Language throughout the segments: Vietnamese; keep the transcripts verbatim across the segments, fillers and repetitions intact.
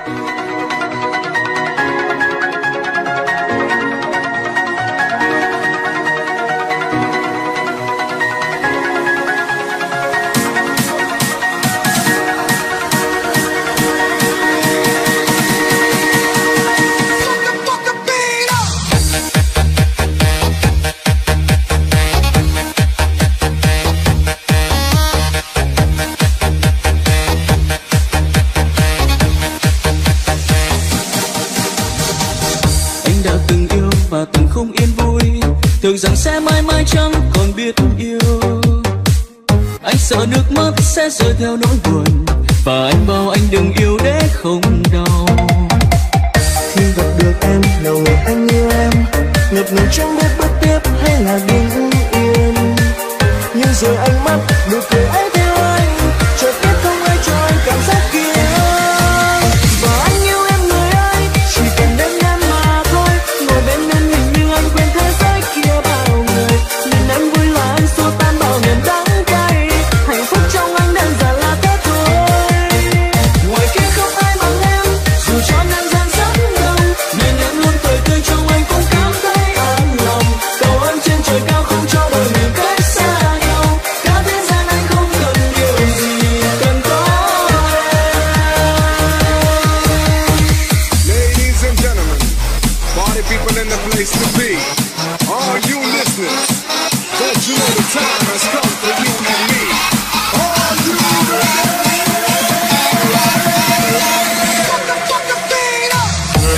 tưởng rằng sẽ mãi mãi chẳng còn biết yêu. Anh sợ nước mắt sẽ rơi theo nỗi buồn, và anh bảo anh đừng yêu để không đau. Khi gặp được em, nào ngờ anh yêu em, ngập ngừng chẳng biết bước tiếp hay là đứng yên. Nhưng rồi anh mắt nụ cười ấy theo anh, chợt biết không ai cho anh cảm giác kia. Và anh yêu em người ơi, chỉ cần đến em mà thôi. Ngồi bên em hình như anh quên thế giới kia bao người, nên anh vui là anh xua tan bao niềm đắng cay. Hạnh phúc trong anh đơn giản là thế thôi. Ngoài kia không ai bằng em, dù cho nhân gian rất đông, nên em luôn cười tươi trong anh cũng cảm thấy an lòng. Cầu ơn trên trời cao không cho đôi mình cách xa nhau. Cả thế gian anh không cần điều gì, cần có em. Ladies and gentlemen, party people in the place to be. All you listeners, don't you know the time has come for you and me? Are you ready? Fuck the fuck the beat up.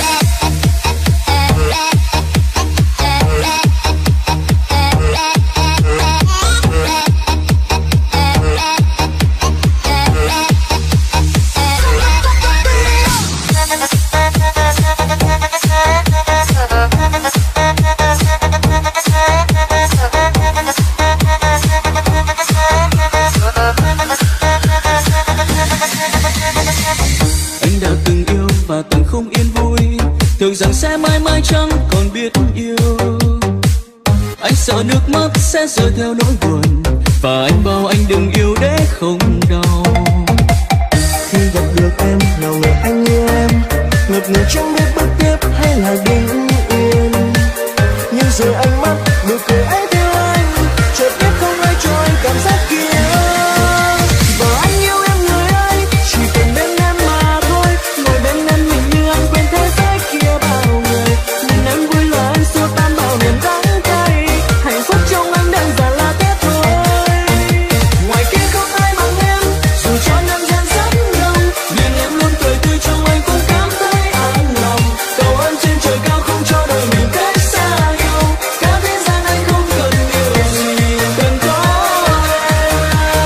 Anh đã từng yêu và từng không yên vui, tưởng rằng sẽ mãi mãi chẳng còn biết yêu. Anh sợ nước mắt sẽ rơi theo nỗi buồn, và anh bảo anh đừng yêu để không đau. Khi gặp được em, nào ngờ anh yêu em, ngập ngừng chẳng biết bước tiếp hay là đứng yên. Nhưng rồi anh mắt nụ cười ấy theo anh, chợt biết không ai cho anh cảm giác kia. Và anh yêu em người ơi, chỉ cần bên em mà thôi. Ngồi bên em hình như anh quên thế giới kia bao người, nên anh vui là anh xua tan bao niềm đắng cay. Hạnh phúc trong anh đơn giản là thế thôi. Ngoài kia không ai bằng em, dù cho nhân gian rất đông, nên em luôn cười tươi trong anh cũng cảm thấy an lòng. Cầu ơn trên trời cao không cho đôi mình cách xa nhau. Cả thế gian anh không cần điều gì, cần có em.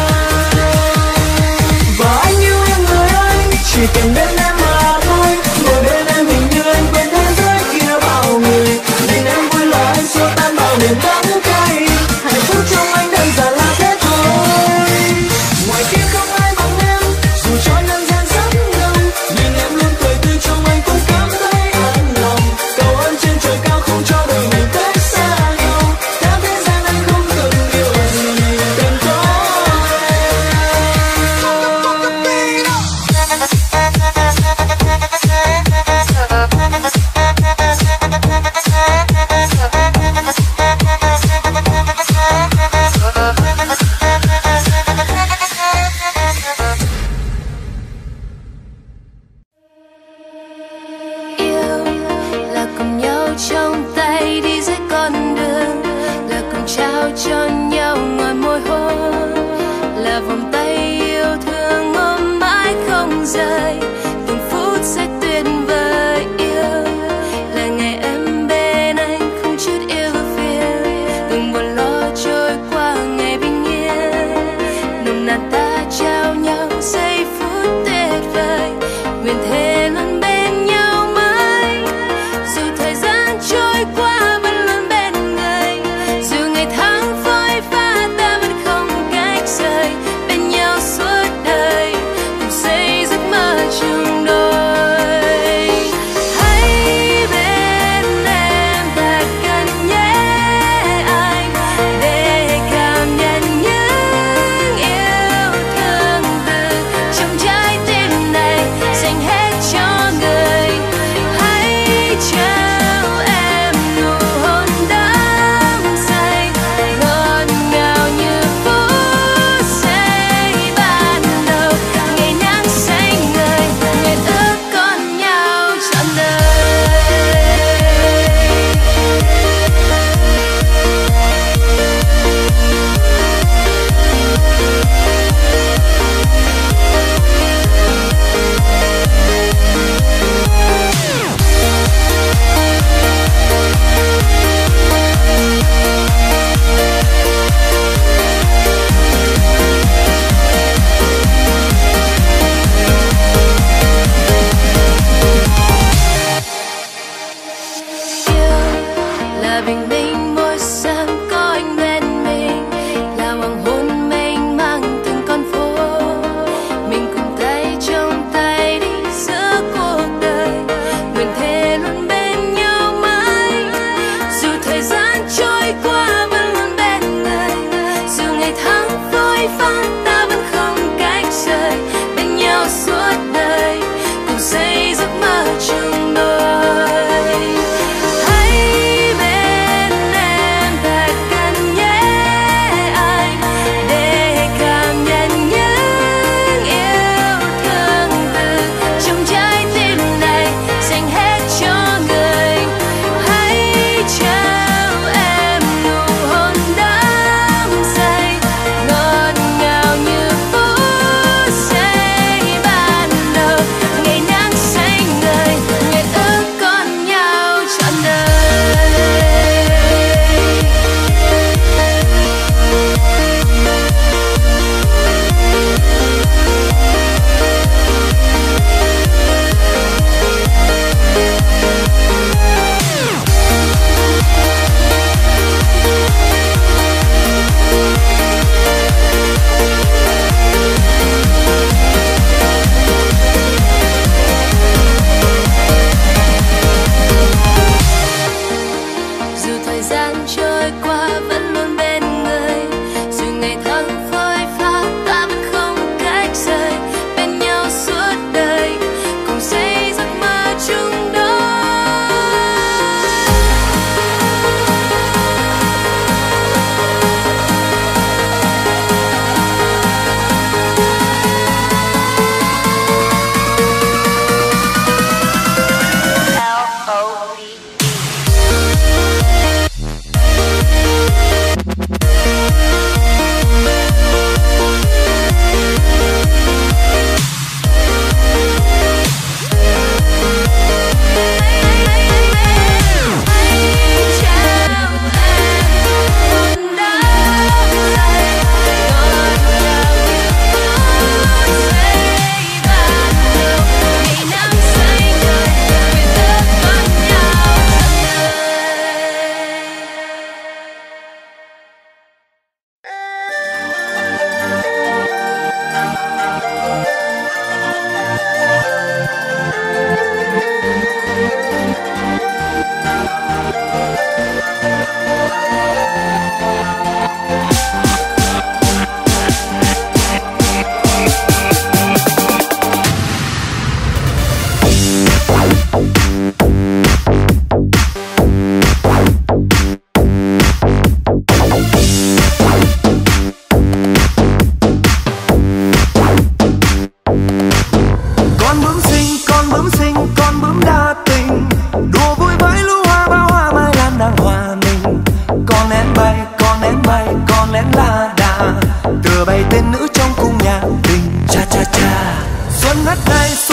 Và anh yêu em người ơi, chỉ cần bên em mà thôi. Ngồi bên em hình như anh quên thế giới kia bao người, nên em vui là anh xua tan bao niềm đắng cay. Hạnh phúc trong anh đơn giản là thế thôi. Ngoài kia không ai bằng em, dù cho nhân gian rất đông, nên em luôn cười tươi trong anh cũng cảm thấy an lòng. Cầu ơn trên trời cao không cho đôi mình cách xa nhau. Cả thế gian anh không cần điều gì, cần có Yêu là cùng nhau trong tay đi dưới con đường, là cùng trao cho nhau ngọt môi hôn, là vòng tay yêu thương ôm mãi không rời, từng phút sẽ tuyệt vời. Yêu là ngày em bên anh không chút yêu phiền, từng buồn lo trôi qua ngày bình yên, nồng nàn ta trao nhau giây phút tuyệt vời, nguyện thề luôn bên nhau mãi. Dù thời gian trôi qua vẫn luôn bên người, dù ngày tháng phôi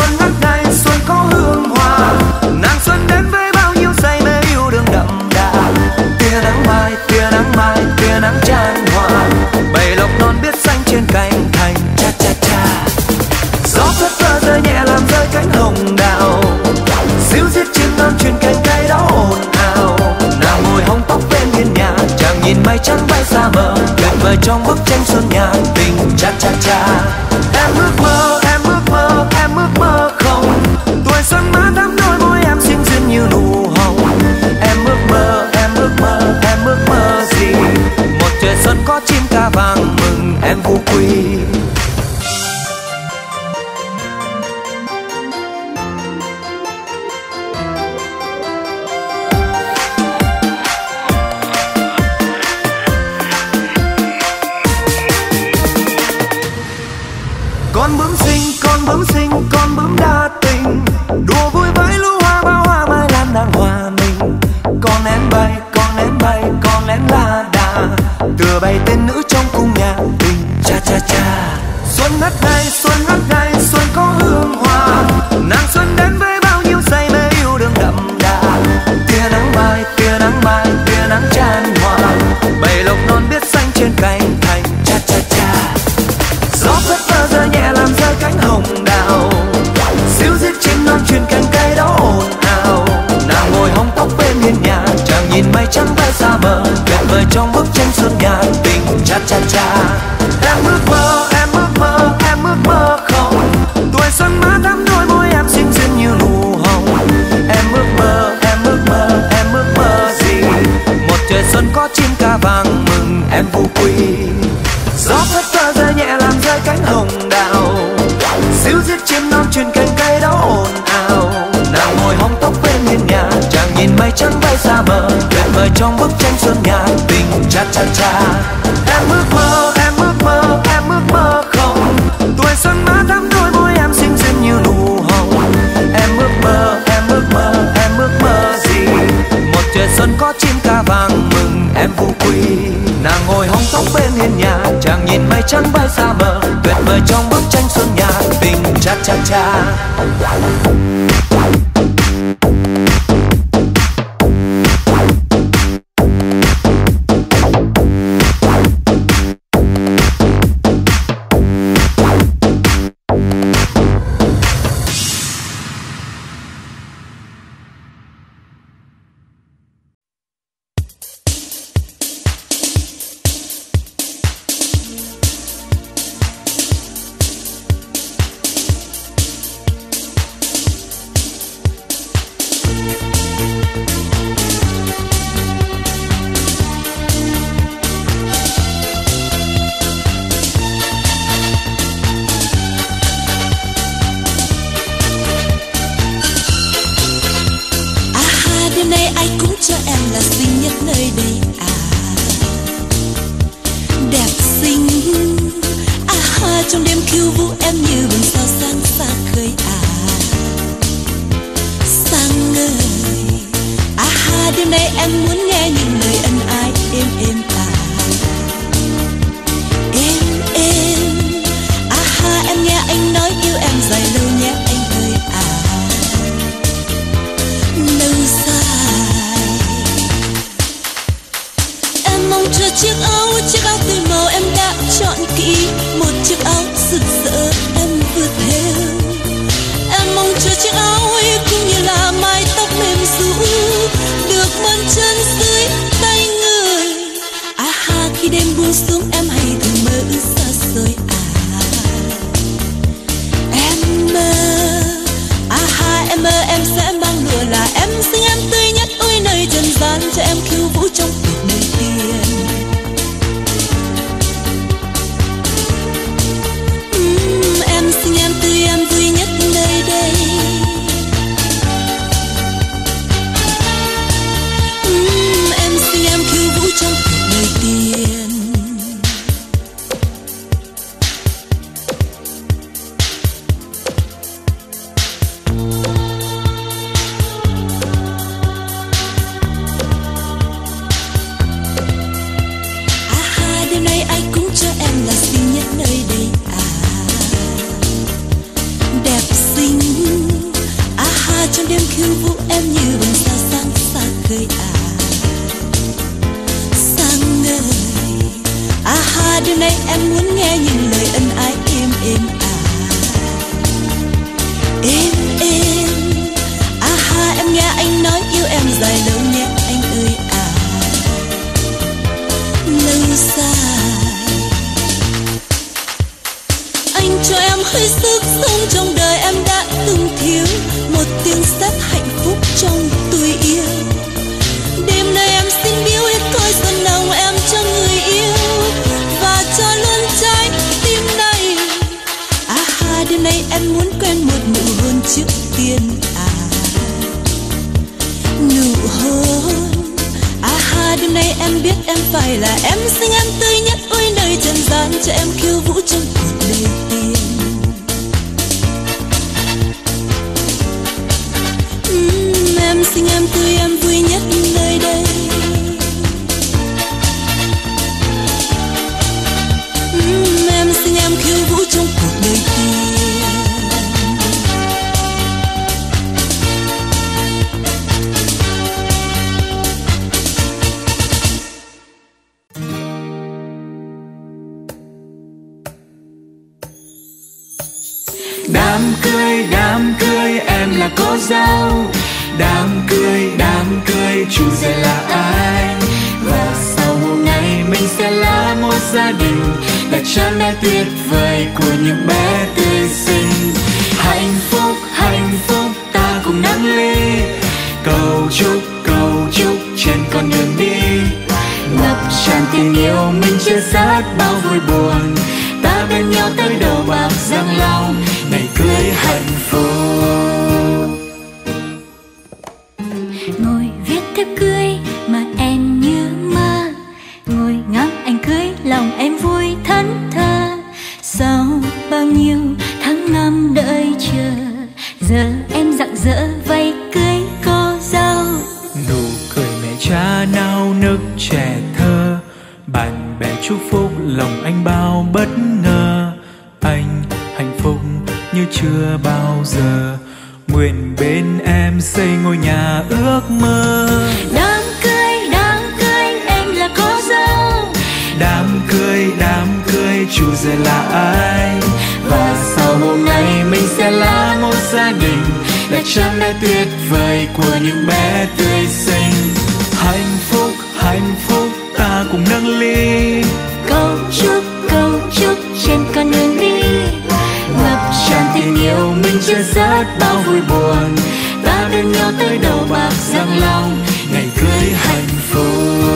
xuân ngất ngây xuân có hương hoa, nàng xuân đến với bao nhiêu say mê yêu đương đậm đà. Tia nắng mai tia nắng mai tia nắng chan hòa, bầy lộc non biết xanh trên cành thành cha cha cha. Gió phất phơ rơi nhẹ làm rơi cánh hồng đào, díu dít chim non truyền cành cây đó ồn ào. Nàng ngồi hóng tóc bên hiên nhà, chàng nhìn mây trắng bay xa mờ, tuyệt vời trong bức tranh xuân nhàn tình cha cha cha. Em ước mơ em ước mơ em ước mơ không, tuổi xuân má đắm đôi môi em xinh duyên như nụ hồng. Em ước mơ em ước mơ em ước mơ gì, một trời xuân có chim ca vàng mừng em vu quy. Con bướm xinh con bướm xinh con bướm đa tình, đùa vui với lũ hoa bao hoa mai lan đang hòa mình. Con én bay con én bay con én la đà, tựa bay tên nữ trong cung nhạc tình cha cha cha. Xuân ngất ngây xuân ngất ngây xuân có hương hoa, nàng xuân đến với bao nhiêu say mê yêu đương đậm đà. Tia nắng mai tia nắng mai tia nắng chan hòa, bầy lộc non biết xanh trên cành thành cha cha cha. Gió phất phơ rơi nhẹ làm rơi cánh hồng đào, díu dít chim non truyền cành cây đó ồn ào. Nàng ngồi hóng tóc bên hiên nhà, chàng nhìn mây trắng bay xa mờ, tuyệt vời trong bức tranh xuân nhàn tình cha cha cha. Em ước mơ em ước mơ em ước mơ không, tuổi xuân má đắm đôi môi em xinh duyên như nụ hồng. Em ước mơ em ước mơ em ước mơ gì, một trời xuân có chim ca vàng mừng em vu quy. Gió phất phơ rơi nhẹ làm rơi cánh hồng đào, díu dít chim non truyền cành cây đó ồn ào. Nàng ngồi hóng tóc bên hiên nhà, chàng nhìn mây trắng bay xa mờ, tuyệt vời trong bức tranh xuân nhàn tình cha cha cha. Em ước mơ em ước mơ em ước mơ không, tuổi xuân má đắm đôi môi em xinh duyên như nụ hồng. Em ước mơ em ước mơ em ước mơ gì, một trời xuân có chim ca vàng mừng em vu quy. Nàng ngồi hóng tóc bên hiên nhà, chàng nhìn mây trắng bay xa mờ, tuyệt vời trong bức tranh xuân nhàn tình cha cha cha. Em xinh em tươi em vui nhất nơi đây. khiêu vũ em như bừng sao sáng xa khơi à. Sáng ngời à ha, đêm nay em muốn nghe những lời ân ái êm êm à. Êm êm à ha, em nghe anh nói yêu em dài lâu nhé anh ơi à. Lâu dài anh cho em hơi sức sống trong đời em đã từng thiếu một tiếng sét hạnh phúc trong tôi yêu. Đêm nay em xin biếu hết cõi xuân nồng em cho người yêu và cho luôn trái tim này. À ha, đêm nay em muốn quen một nụ hôn trước tiên à. Nụ hôn à ha, đêm nay em biết em phải là em xinh em tươi nhất ôi nơi trần gian, cho em khiêu vũ trong cuộc đời tiên. uhm, Em xinh em tươi em vui nhất nơi đây. uhm, Em xinh em khiêu vũ trong cuộc đời tiên. Đám cưới, đám cưới em là cô dâu. Đám cưới, đám cưới chủ rể là ai? Và sau hôm nay mình sẽ là một gia đình, là cha mẹ tuyệt vời của những bé tươi xinh. Hạnh phúc, hạnh phúc ta cùng nâng ly, cầu chúc, cầu chúc trên con đường đi. Ngập tràn tình yêu mình chia sẻ bao vui buồn, ta bên nhau tới đầu bạc răng long, ngày cưới hạnh phúc. Ngồi viết thiếp cưới mà em như mơ, ngồi ngắm anh cưới lòng em vui thẫn thờ. Sau bao nhiêu tháng năm đợi chờ, giờ em rạng rỡ vây cưới cô dâu. Nụ cười mẹ cha nao nức trẻ thơ, bạn bè chúc phúc lòng anh bao bất ngờ. Anh hạnh phúc như chưa bao giờ, nguyện bên em xây ngôi nhà ước mơ. Đám cưới, đám cưới em là cô dâu. Đám cưới, đám cưới chủ rể là ai? Và sau hôm nay mình sẽ là một gia đình, là cha mẹ tuyệt vời của những bé tươi xinh. Hạnh phúc, hạnh phúc ta cùng nâng ly, Cầu chúc, cầu chúc trên con đường đi. ngập tràn tình yêu mình chia sẻ bao vui buồn, ta bên nhau tới đầu bạc răng long, ngày cưới hạnh phúc.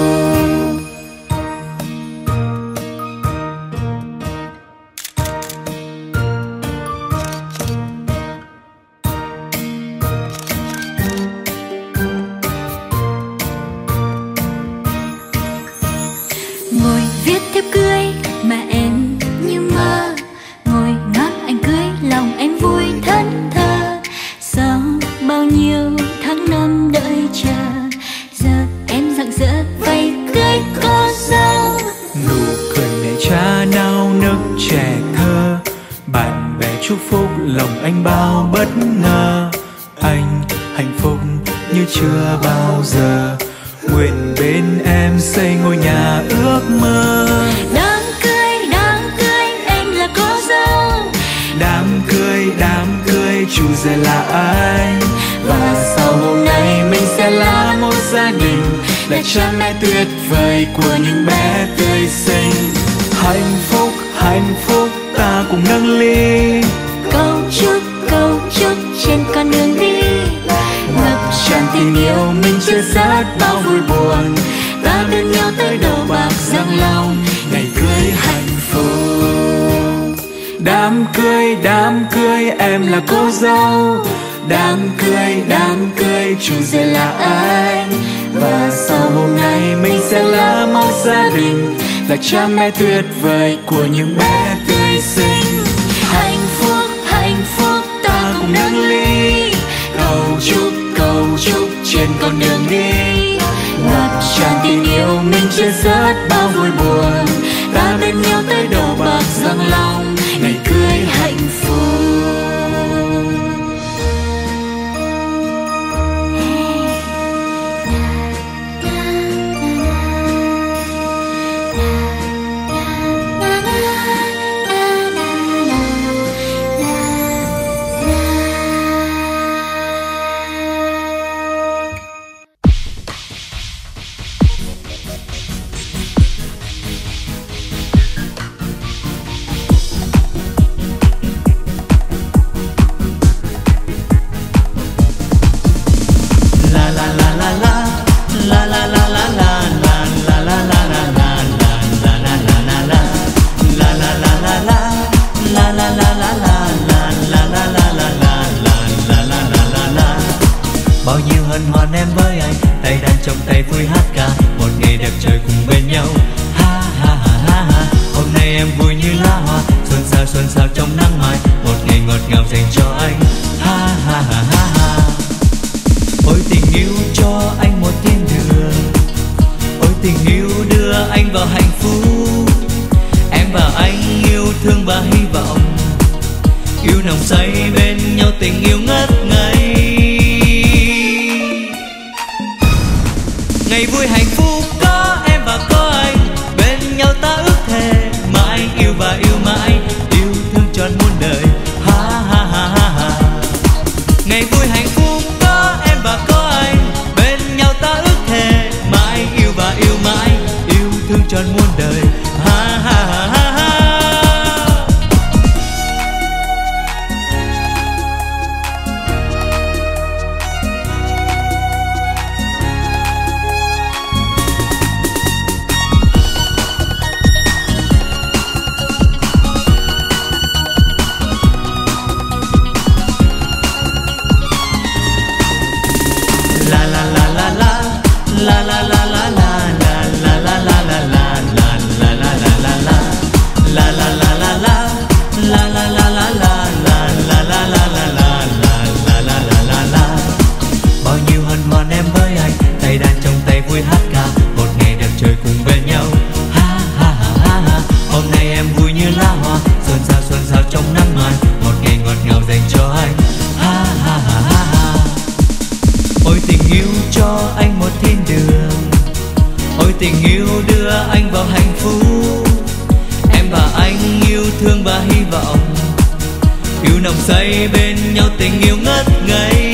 Ngồi viết thiếp cưới mà em như mơ, ngồi ngắm anh cưới lòng em vui thẫn thờ. Sau bao nhiêu tháng năm đợi chờ, giờ em rạng rỡ vây cưới cô dâu. Nụ cười mẹ cha nao nức trẻ thơ, bạn bè chúc phúc lòng anh bao bất ngờ. Anh hạnh phúc như chưa bao giờ, nguyện bên em xây ngôi nhà ước mơ. Đám cưới, đám cưới em là cô dâu. Đám cưới, đám cưới chủ rể là ai? Và sau hôm nay mình sẽ là một gia đình, là cha mẹ tuyệt vời của những bé tươi xinh. Hạnh phúc, hạnh phúc ta cùng nâng ly, Cầu chúc, cầu chúc trên con đường đi. ngập tràn tình yêu mình chia sẻ bao vui buồn, ta bên nhau tới đầu bạc răng long, ngày cưới hạnh phúc. Đám cưới, đám cưới em là cô dâu. Đám cưới, đám cưới chủ rể là ai? Và sau hôm nay mình sẽ là một gia đình, là cha mẹ tuyệt vời của những bé tươi xinh. Hạnh phúc, hạnh phúc ta cùng nâng ly, cầu chúc, cầu chúc trên con đường đi. Ngập tràn tình yêu mình chia sẻ bao vui buồn, ta bên nhau tới đầu bạc răng long, ngày cưới hạnh phúc. hân hoan em với anh, tay đàn trong tay vui hát ca, một ngày đẹp trời cùng bên nhau. Ha ha ha ha ha, hôm nay em vui như lá hoa, xuân sao xuân sao trong nắng mai, một ngày ngọt ngào dành cho anh. Ha ha ha ha ha, ôi tình yêu cho anh một thiên đường, ôi tình yêu đưa anh vào hạnh phúc. Em và anh yêu thương và hy vọng, yêu nồng say bên nhau, tình yêu ngất ngây. Ngày vui hạnh phúc có em và có anh, bên nhau ta ước thề mãi yêu và yêu mãi, yêu thương trọn muôn đời. Ha ha ha ha ha, ngày vui hạnh phúc có em và có anh, bên nhau ta ước thề mãi yêu và yêu mãi, yêu thương trọn muôn đời. Ha ha ha ha ha. Tình yêu đưa anh vào hạnh phúc, em và anh yêu thương và hy vọng, yêu nồng say bên nhau, tình yêu ngất ngây.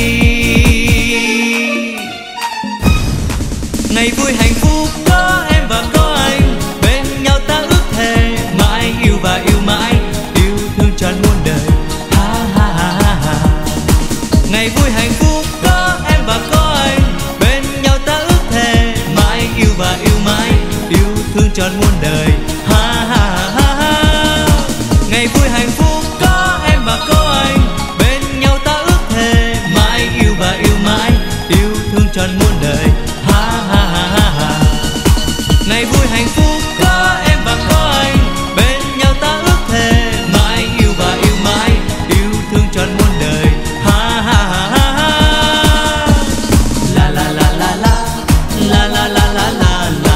Ngày vui hạnh phúc có em và có anh, bên nhau ta ước thề mãi yêu và yêu mãi, yêu thương trọn muôn đời. Ha ha ha ha ha, ngày vui hạnh phúc có em và có anh, bên nhau ta ước thề mãi yêu và yêu mãi, yêu thương trọn muôn đời. Ha ha ha ha, ngày vui hạnh phúc có em và có anh, bên nhau ta ước thề mãi yêu và yêu mãi, yêu thương trọn muôn đời. Ha ha ha ha ha, ngày vui hạnh phúc có em và có anh, bên nhau ta ước thề mãi yêu và yêu mãi, yêu thương trọn muôn đời. Ha ha ha ha ha, la la la la la la la la la la.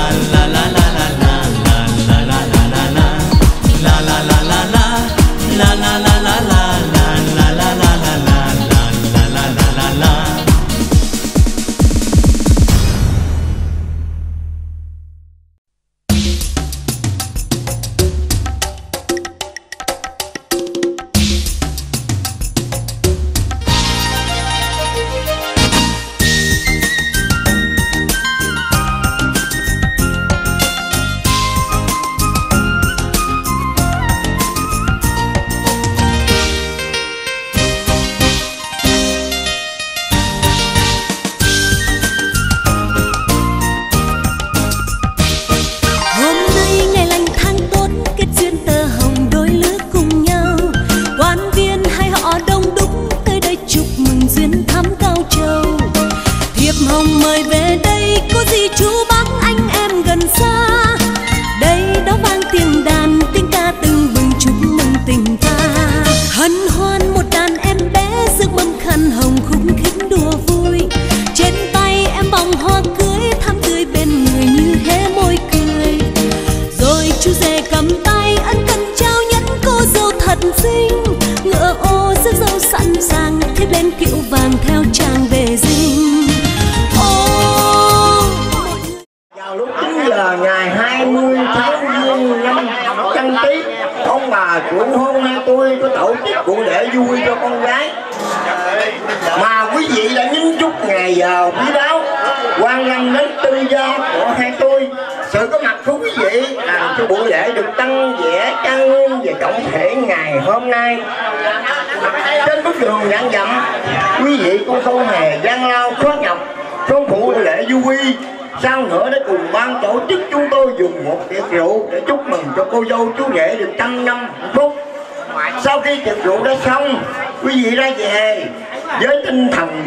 Sao nữa để cùng ban tổ chức chúng tôi dùng một tiệc rượu để chúc mừng cho cô dâu chú rể được trăm năm hạnh phúc. Sau khi tiệc rượu đã xong, quý vị ra về với tinh thần quý mến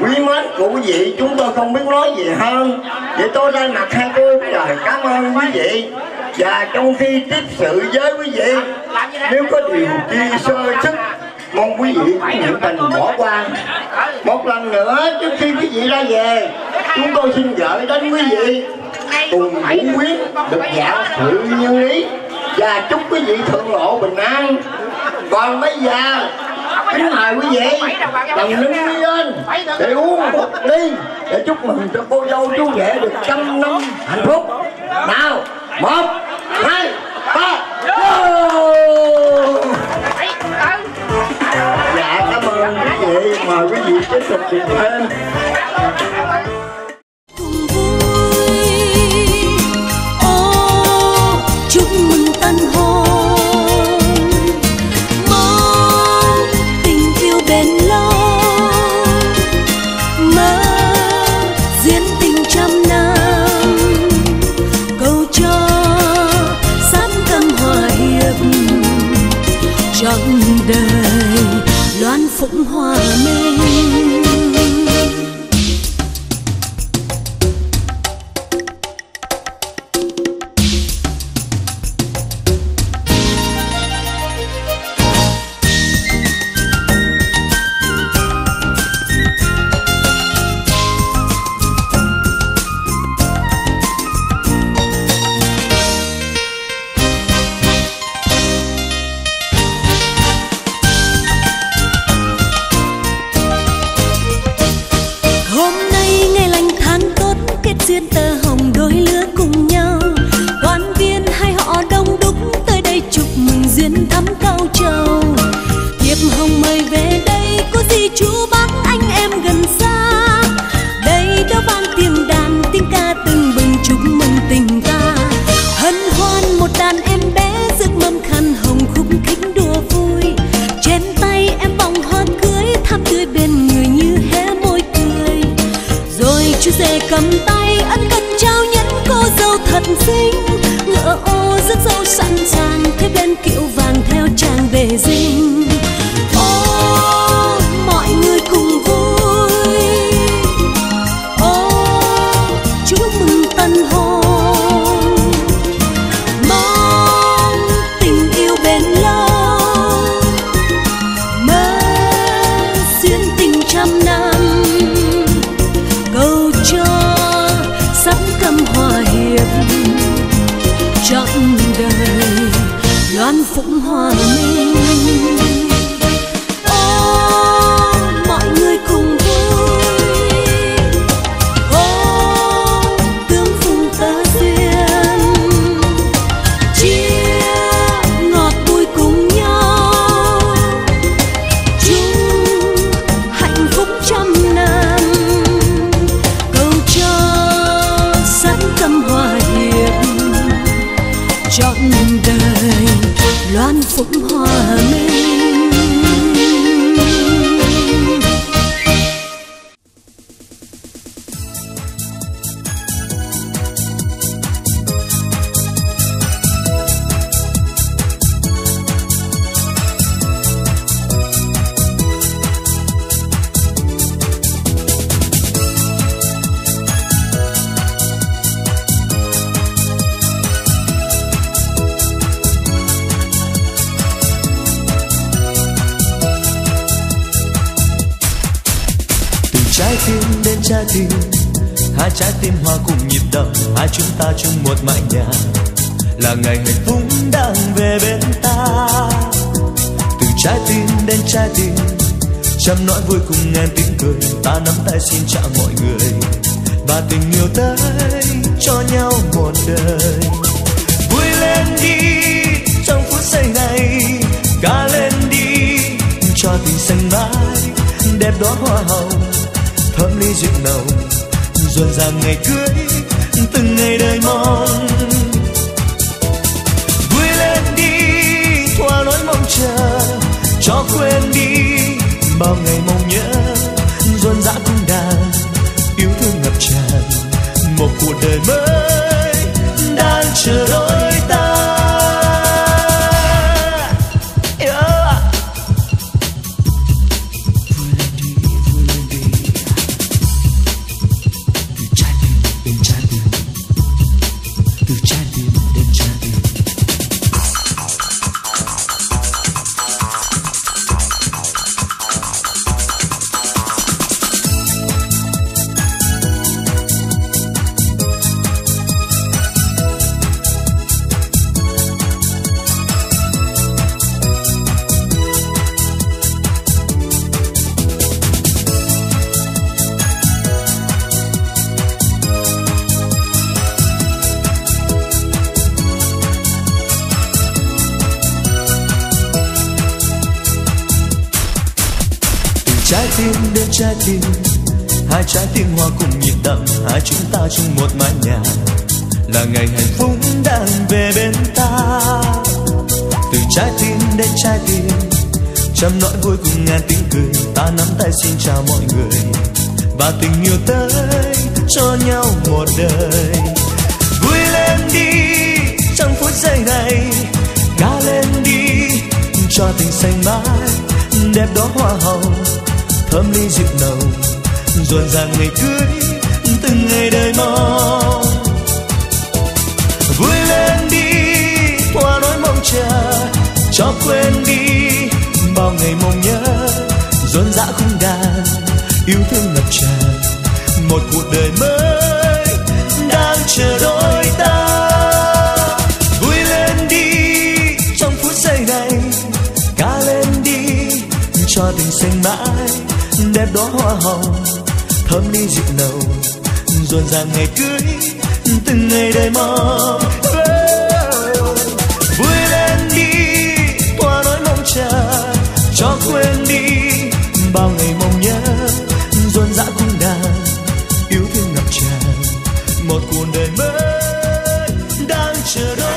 lắm của quý vị, chúng tôi không biết nói gì hơn. Vậy tôi thay mặt hai tôi lời cảm ơn quý vị. Và trong khi tiếp sự với quý vị, nếu có điều chi sơ sức, mong quý vị cũng nhiệt tình bỏ qua. Một lần nữa trước khi quý vị ra về, chúng tôi xin gửi đến quý vị cùng ngũ quyến được dạng sự như ý và chúc quý vị thượng lộ bình an. Còn bây giờ kính mời quý vị bằng lưng đi lên để uống một ly để chúc mừng cho cô dâu chú rể được trăm năm hạnh phúc. Nào, một, hai, ba, go! Dạ cảm ơn quý vị, mời quý vị tiếp tục tìm thêm. Chúc mừng tân hôn, mong tình yêu bền lâu, mơ duyên tình trăm năm, cầu cho sát tâm hòa hiệp, trọn đời loan phụng hòa minh. duyên tơ hồng đôi lứa cùng nhau. Quan viên hai họ đông đúc tới đây chúc mừng duyên thắm cao trầu. Thiệp hồng mời về đây có gì chú bác anh em gần xa. Đây đâu vang tiếng đàn tiếng ca từng bừng chúc mừng tình ta. Hân hoan một đàn em bé rước mâm khăn hồng khúc khích đùa vui. Trên tay em vòng hoa cưới thắm tươi bên người như hé môi cười. Rồi chú rể cầm tay ân cần trao nhẫn cô dâu thật xinh. Ngựa ô rước dâu sẵn sàng thế bên kiệu vàng theo chàng về dinh. Ô mọi người cùng vui, ô chúc mừng tân hôn. Mong tình yêu bền lâu, mơ duyên tình trăm năm. Cầu cho sắp cầm hòa hiệp, trọn đời loan phụng hòa minh. Ô mọi người cùng vui, ô tương phùng tơ duyên, chia ngọt bùi cùng nhau, chung hạnh phúc trăm năm. Cầu cho sát tâm hòa hiệp, trọn đời loan phụng hòa minh. Trái tim đến trái tim, hai trái tim hòa cùng nhịp đập, hai chúng ta chung một mái nhà, là ngày hạnh phúc đang về bên ta. Từ trái tim đến trái tim, trăm nỗi vui cùng ngàn tiếng cười, ta nắm tay xin chào mọi người, và tình yêu tới cho nhau một đời. Vui lên đi trong phút giây này, ca lên đi cho tình xanh mãi, đẹp đóa hoa hồng thơm ly rượu nồng, rộn ràng ngày cưới từng ngày đời mong. Vui lên đi thoa nỗi mong chờ, cho quên đi bao ngày mong nhớ, rộn rã cung đàn yêu thương ngập tràn, một cuộc đời mới đang chờ đôi ta. trái tim, hai trái tim hoa cùng nhịp đập, hai chúng ta chung một mái nhà, là ngày hạnh phúc đang về bên ta. Từ trái tim đến trái tim, trăm nỗi vui cùng ngàn tiếng cười, ta nắm tay xin chào mọi người, và tình yêu tới cho nhau một đời. Vui lên đi trong phút giây này, ca lên đi cho tình xanh mãi, đẹp đó hoa hồng thơm ly rượu nồng, rộn ràng ngày cưới từng ngày đời mong. Vui lên đi qua nỗi mong chờ, cho quên đi bao ngày mong nhớ, rộn rã khung đàn yêu thương ngập tràn, một cuộc đời mới đang chờ đôi ta. Vui lên đi trong phút giây này, ca lên đi cho tình xanh mãi, đẹp đó hoa hồng thơm ly rượu nồng, rộn ràng ngày cưới từng ngày đời mong. Vui lên đi qua nỗi mong chờ, cho quên đi bao ngày mong nhớ, rộn rã cung đàn yêu thương ngập tràn, một cuộc đời mới đang chờ đón.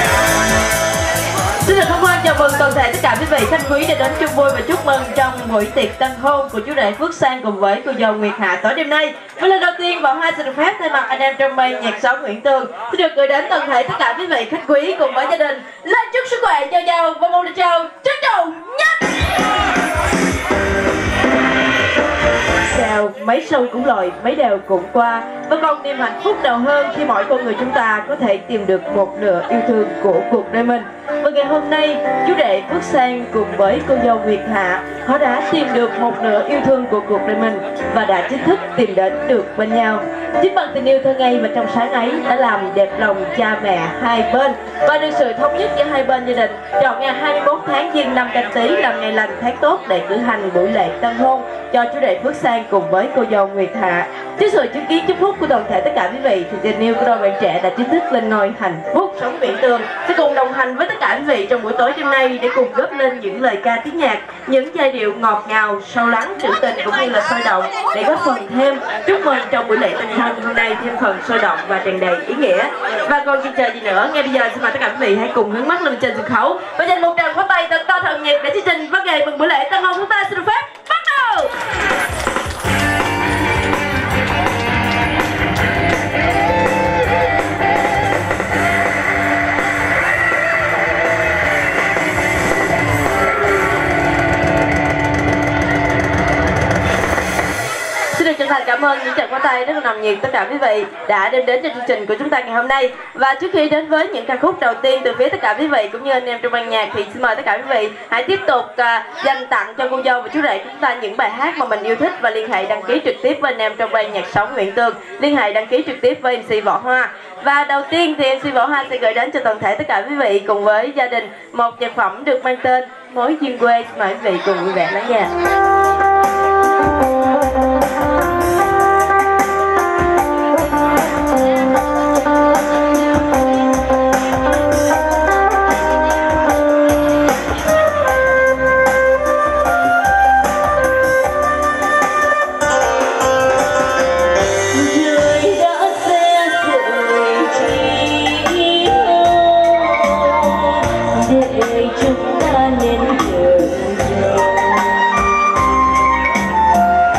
Xin được hân hoan chào mừng toàn thể tất cả quý vị khách quý đã đến chung vui và chúc mừng trong buổi tiệc tân hôn của chú rể Phước Sang cùng với cô dâu Nguyệt Hạ tối đêm nay. Và lần đầu tiên Bảo Hoa xin được phép thay mặt anh em trong ban nhạc sống Nguyễn Tường xin được gửi đến toàn thể tất cả quý vị khách quý cùng với gia đình lời chúc sức khỏe cho nhau và một lời chào trân trọng nhất. Sao mấy sông cũng lội, mấy đèo cũng qua, và còn niềm hạnh phúc nào hơn khi mỗi con người chúng ta có thể tìm được một nửa yêu thương của cuộc đời mình. Và ngày hôm nay, chú rể Phước Sang cùng với cô dâu Nguyệt Hạ, họ đã tìm được một nửa yêu thương của cuộc đời mình và đã chính thức tìm đến được bên nhau. Chính bằng tình yêu thơ ngây và trong sáng ấy đã làm đẹp lòng cha mẹ hai bên và được sự thống nhất giữa hai bên gia đình chọn ngày hai mươi mốt tháng Giêng năm Canh Tý làm ngày lành tháng tốt để cử hành buổi lễ tân hôn cho chú rể Phước Sang cùng với cô dâu Nguyệt Hạ. Trước sự chứng kiến chúc phúc của toàn thể tất cả quý vị thì tình yêu của đôi bạn trẻ đã chính thức lên ngôi hạnh phúc sống Nguyễn Tường sẽ cùng đồng hành với tất cả quý vị trong buổi tối đêm nay để cùng góp lên những lời ca tiếng nhạc, những giai điệu ngọt ngào, sâu lắng, trữ tình cũng như là sôi động để góp phần thêm chúc mừng trong buổi lễ tân hôn hôm nay thêm phần sôi động và tràn đầy ý nghĩa. Và còn chần chờ gì nữa, ngay bây giờ xin mời tất cả quý vị hãy cùng hướng mắt lên trên sân khấu và dành một tràng pháo tay thật to thật nhiệt để chương trình văn nghệ mừng buổi lễ tân hôn chúng ta xin được phép bắt đầu. Chân thành cảm ơn những tràng pháo tay rất là nồng nhiệt tất cả quý vị đã đem đến cho chương trình của chúng ta ngày hôm nay. Và trước khi đến với những ca khúc đầu tiên từ phía tất cả quý vị cũng như anh em trong ban nhạc thì xin mời tất cả quý vị hãy tiếp tục uh, dành tặng cho cô dâu và chú rể của chúng ta những bài hát mà mình yêu thích và liên hệ đăng ký trực tiếp với anh em trong ban nhạc sống Nguyễn Tường, liên hệ đăng ký trực tiếp với em xê Võ Hoa. Và đầu tiên thì em xê Võ Hoa sẽ gửi đến cho toàn thể tất cả quý vị cùng với gia đình một nhạc phẩm được mang tên Mối Duyên Quê. Xin mời quý vị cùng vui vẻ lắng nghe. Chúng ta nên chờ chờ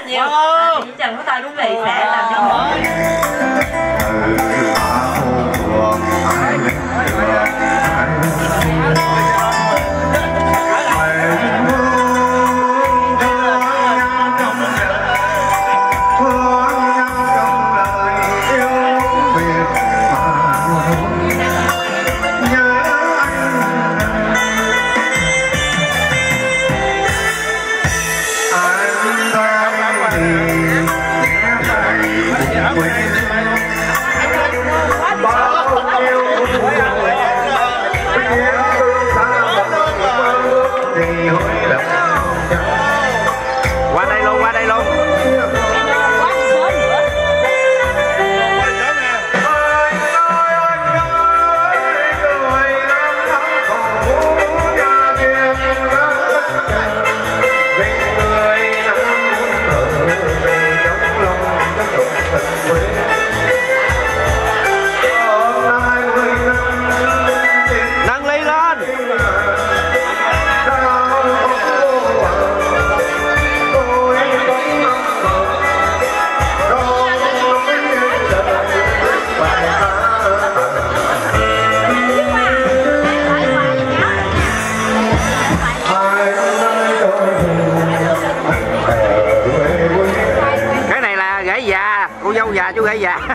nhiều. À, thì chàng của tay quý vị sẽ làm cho mọi cô dâu già chú gái già.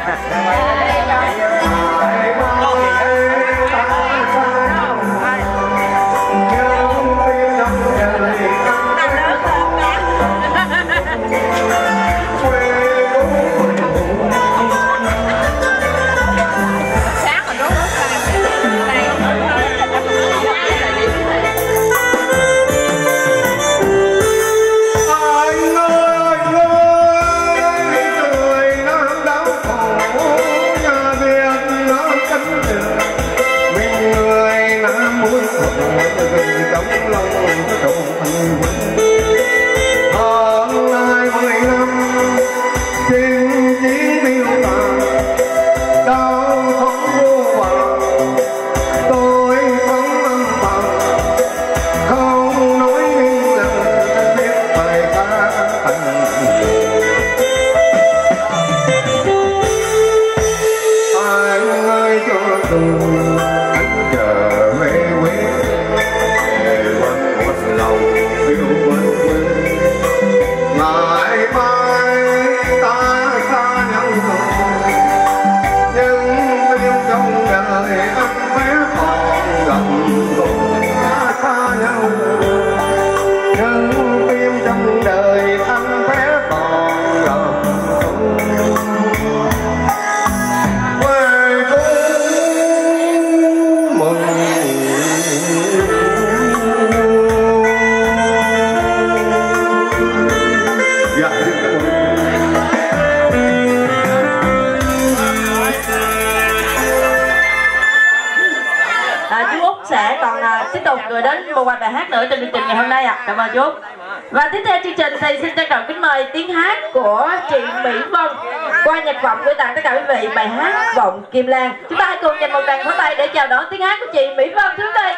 Rồi đến một bài hát nữa trên chương trình ngày hôm nay ạ. À. Cảm ơn chú. Và tiếp theo chương trình thì xin trân trọng kính mời tiếng hát của chị Mỹ Vân qua nhạc vọng gửi tặng tất cả quý vị bài hát Vọng Kim Lan. Chúng ta hãy cùng dành một tràng pháo tay để chào đón tiếng hát của chị Mỹ Vân thưa quý vị.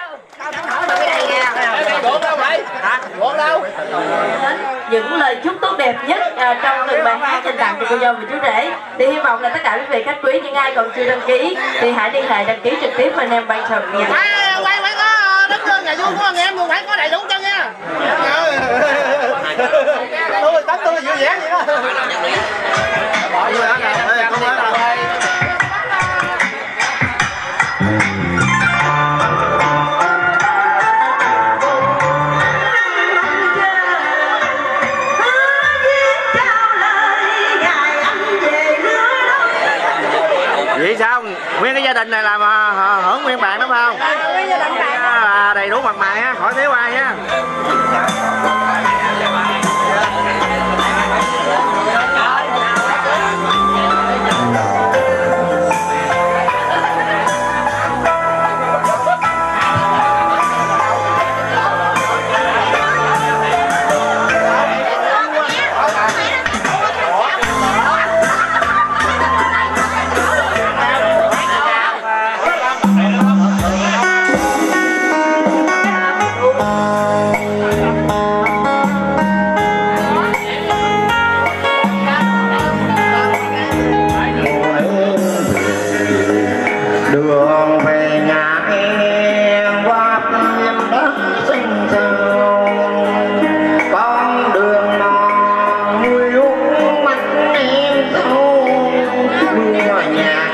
Những lời chúc tốt đẹp nhất à, trong từng bài hát dành tặng cho cô dâu và chú rể. Thì hy vọng là tất cả quý vị khách quý những ai còn chưa đăng ký thì hãy liên hệ đăng ký trực tiếp bên em ban trần nha. Quay quay có đất nước nhà vua của anh em, phải có đầy đủ chân nha. Tôi tắm tôi vui vẻ vậy đó. Mọi người không phải vậy sao? Nguyên cái gia đình này làm hưởng nguyên bạn đúng không? À, đầy đủ mặt mày á, khỏi thiếu ai á. Bye. mắt xanh xao con đường mòn mùi hút mắt em sâu mưa nhạt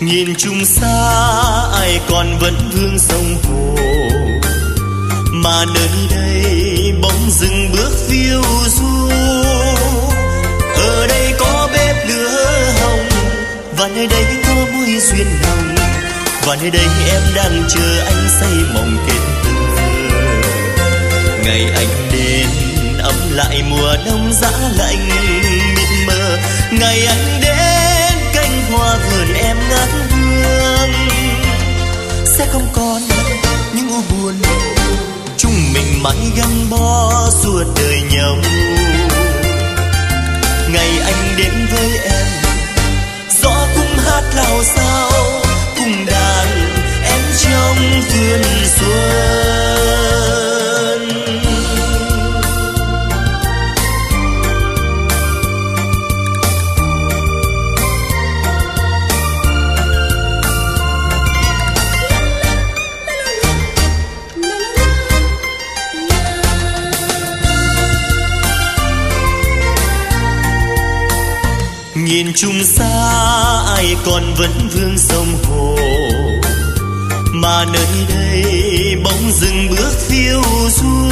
Nhìn chung xa ai còn vẫn vương sông hồ, mà nơi đây bóng rừng bước phiêu du. Ở đây có bếp lửa hồng, và nơi đây có môi duyên hồng, và nơi đây em đang chờ anh say mộng kết tơ. Ngày anh đến ấm lại mùa đông giá lạnh mịt mờ, ngày anh đến cánh hoa vườn em ngát hương. Sẽ không còn những u buồn, chúng mình mãi gắn bó suốt đời nhau. Ngày anh đến với em, gió cũng hát lao sao, cùng đàn em trong vườn xuân. Nhìn chung xa ai còn vẫn vương sông hồ, mà nơi đây bóng rừng bước phiêu du.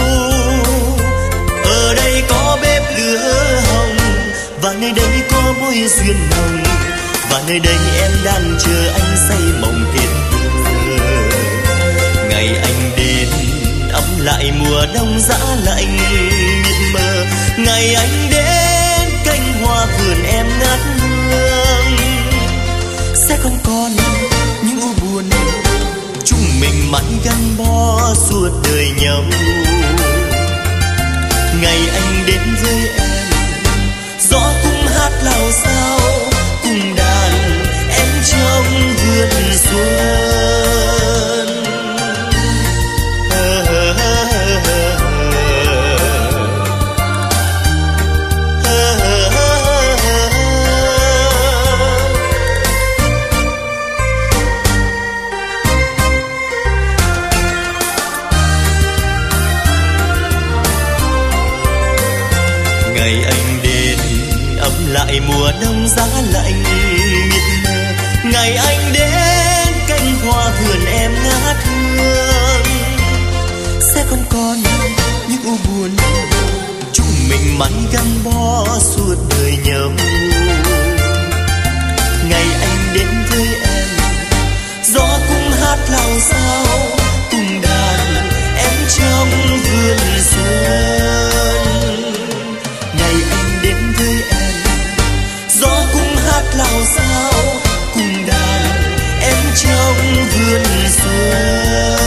Ở đây có bếp lửa hồng, và nơi đây có môi duyên hồng, và nơi đây em đang chờ anh say mộng kết tơ. Ngày anh đến ấm lại mùa đông giá lạnh mịt mờ, ngày anh đến cánh hoa vườn em ngát hương. Sẽ không còn những u buồn, chúng mình mãi gắn bó suốt đời nhau. Ngày anh đến với em, gió cũng hát lao sao, cùng đàn em trong vườn xuân. Ngày anh đến ấm lại mùa đông giá lạnh mịt mờ, ngày anh đến cánh hoa vườn em ngát hương. Sẽ không còn những u buồn, chúng mình mãi gắn bó suốt đời nhau. Ngày anh đến với em, gió cũng hát lao sao, cùng đàn em trong vườn xuân. Ngày anh đến với em, gió cũng hát lao sao, cùng đàn em trong vườn xuân.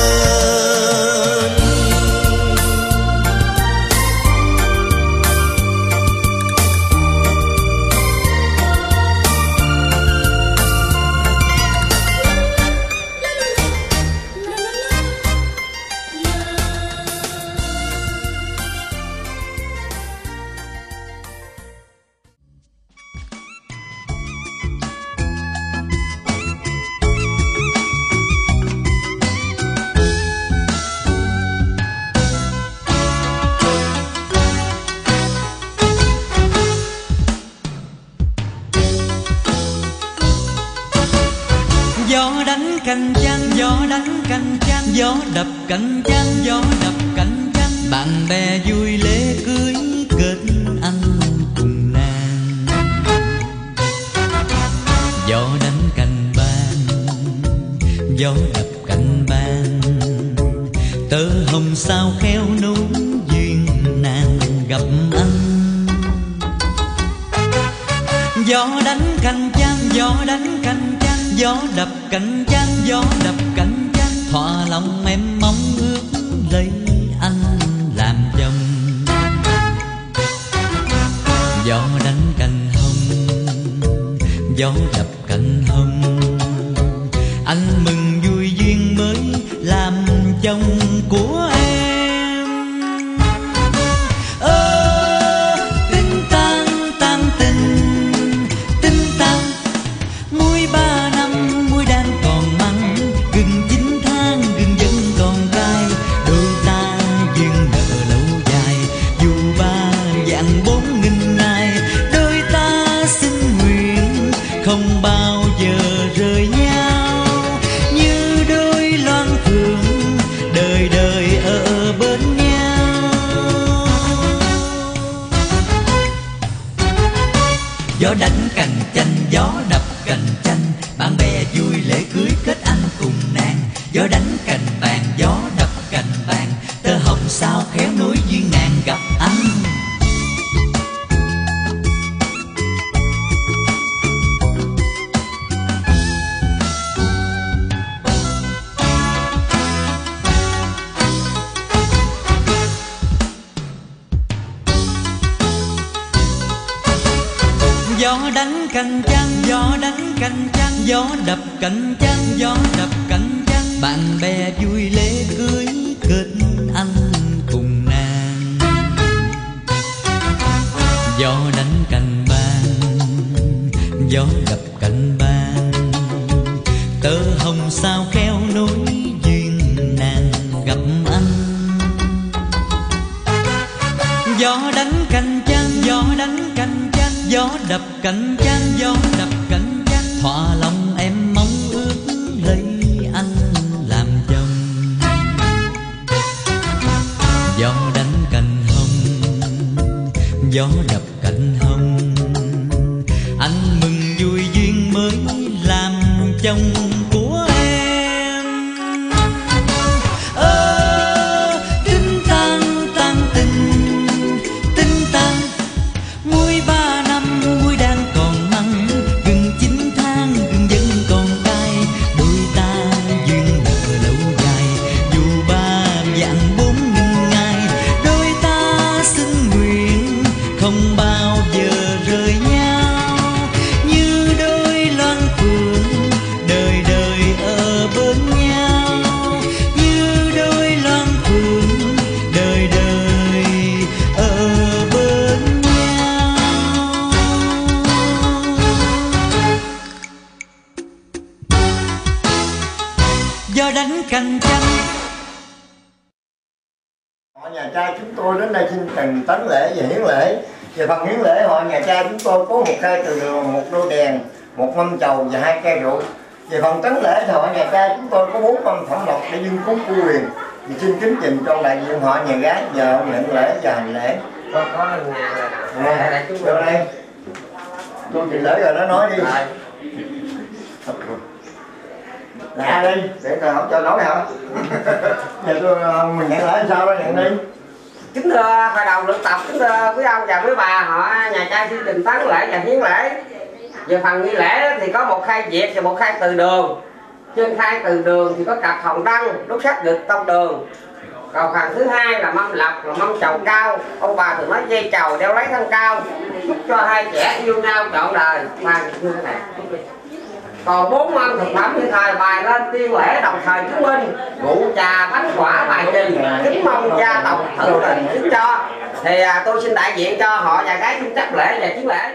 Gió đánh cành chanh, gió đánh cành chanh, gió đập cành chanh, gió đập cành chanh. Bạn bè vui lễ cưới kết anh cùng nàng. Gió đánh cành ban, gió đập cành ban, tơ hồng sao khéo nối duyên nàng gặp anh. Gió đánh cành chanh, gió đánh cành chanh, gió đập cành chanh, gió đập cành chanh. Thỏa lòng em mong ước lấy anh làm chồng. Gió đánh cành hồng, gió đập cành hồng, anh mừng vui duyên mới làm chồng của em. Không bao giờ rời nhau. Gió đánh cành chanh, gió đập cành chanh, bạn bè vui lễ cưới kết anh cùng nàng. Gió đánh cành bàn, gió đập cành bàn, tơ hồng sao khéo nối duyên nàng gặp anh. Gió đánh cành chanh, gió đánh cành chanh, gió đập cành chanh, gió đập cành chanh, bạn bè vui lễ cưới kết anh cùng nàng. Gió đánh cành bàn, gió đập cành bàn, tơ hồng sao khéo nối duyên nàng gặp anh. Gió đánh cành chanh, gió đánh cành chanh, gió đập cành chanh, gió đập cành chanh, thỏa lòng em mong ước lấy anh làm chồng. Gió đánh cành hồng, gió đập cành hồng, anh mừng vui duyên mới làm chồng của em. Ơ tinh tan tan tình, tinh tan mùi ba năm mùi đang còn mặn, gừng chín tháng gừng vẫn còn cay, đôi ta duyên nợ lâu dài, dù ba vạn bốn nghìn ngày, đôi ta xin nguyện không bao giờ rời nhau, như đôi loan phượng đời đời ở bên nhau, như đôi loan phượng đời đời ở bên nhau. Gió đánh cành chanh. Họ nhà trai chúng tôi đến đây xin cần tấn lễ và hiến lễ. Về phần hiến lễ, họ nhà trai chúng tôi có một cây từ đường, một đôi đèn, một mâm trầu và hai cây rượu. Về phần tấn lễ thì họ nhà trai chúng tôi có bốn mâm phẩm lộc để dâng cúng cô huyền. Thì xin kính trình cho đại diện họ nhà gái nhờ ông nhận lễ và hành lễ. Có có nhà Nè, vô đây. Tôi trình lễ rồi nó nói đi. Lạ đi, để tôi không cho nói hả? Giờ tôi mình nhận lễ sao đó nhận đi. Kính thưa hội đồng luyện tập, kính thưa quý ông và quý bà, họ nhà trai xin trình tán lễ và hiến lễ. Về phần nghi lễ thì có một khai diệt và một khai từ đường. Trên khai từ đường thì có cặp hồng đăng, đốt sách ngực tông đường. Còn phần thứ hai là mâm lọc, là mâm trầu cao. Ông bà thường nói dây trầu đeo lấy thân cao, chúc cho hai trẻ yêu nhau trọn đời. Mang như thế này. Còn bốn mâm thực phẩm thì thời bài lên tiên lễ đồng thời chứng minh rượu trà bánh quả bài trì, kính mong gia tộc thử tình kính cho. Thì à, tôi xin đại diện cho họ nhà gái xin chấp lễ và chiến lễ.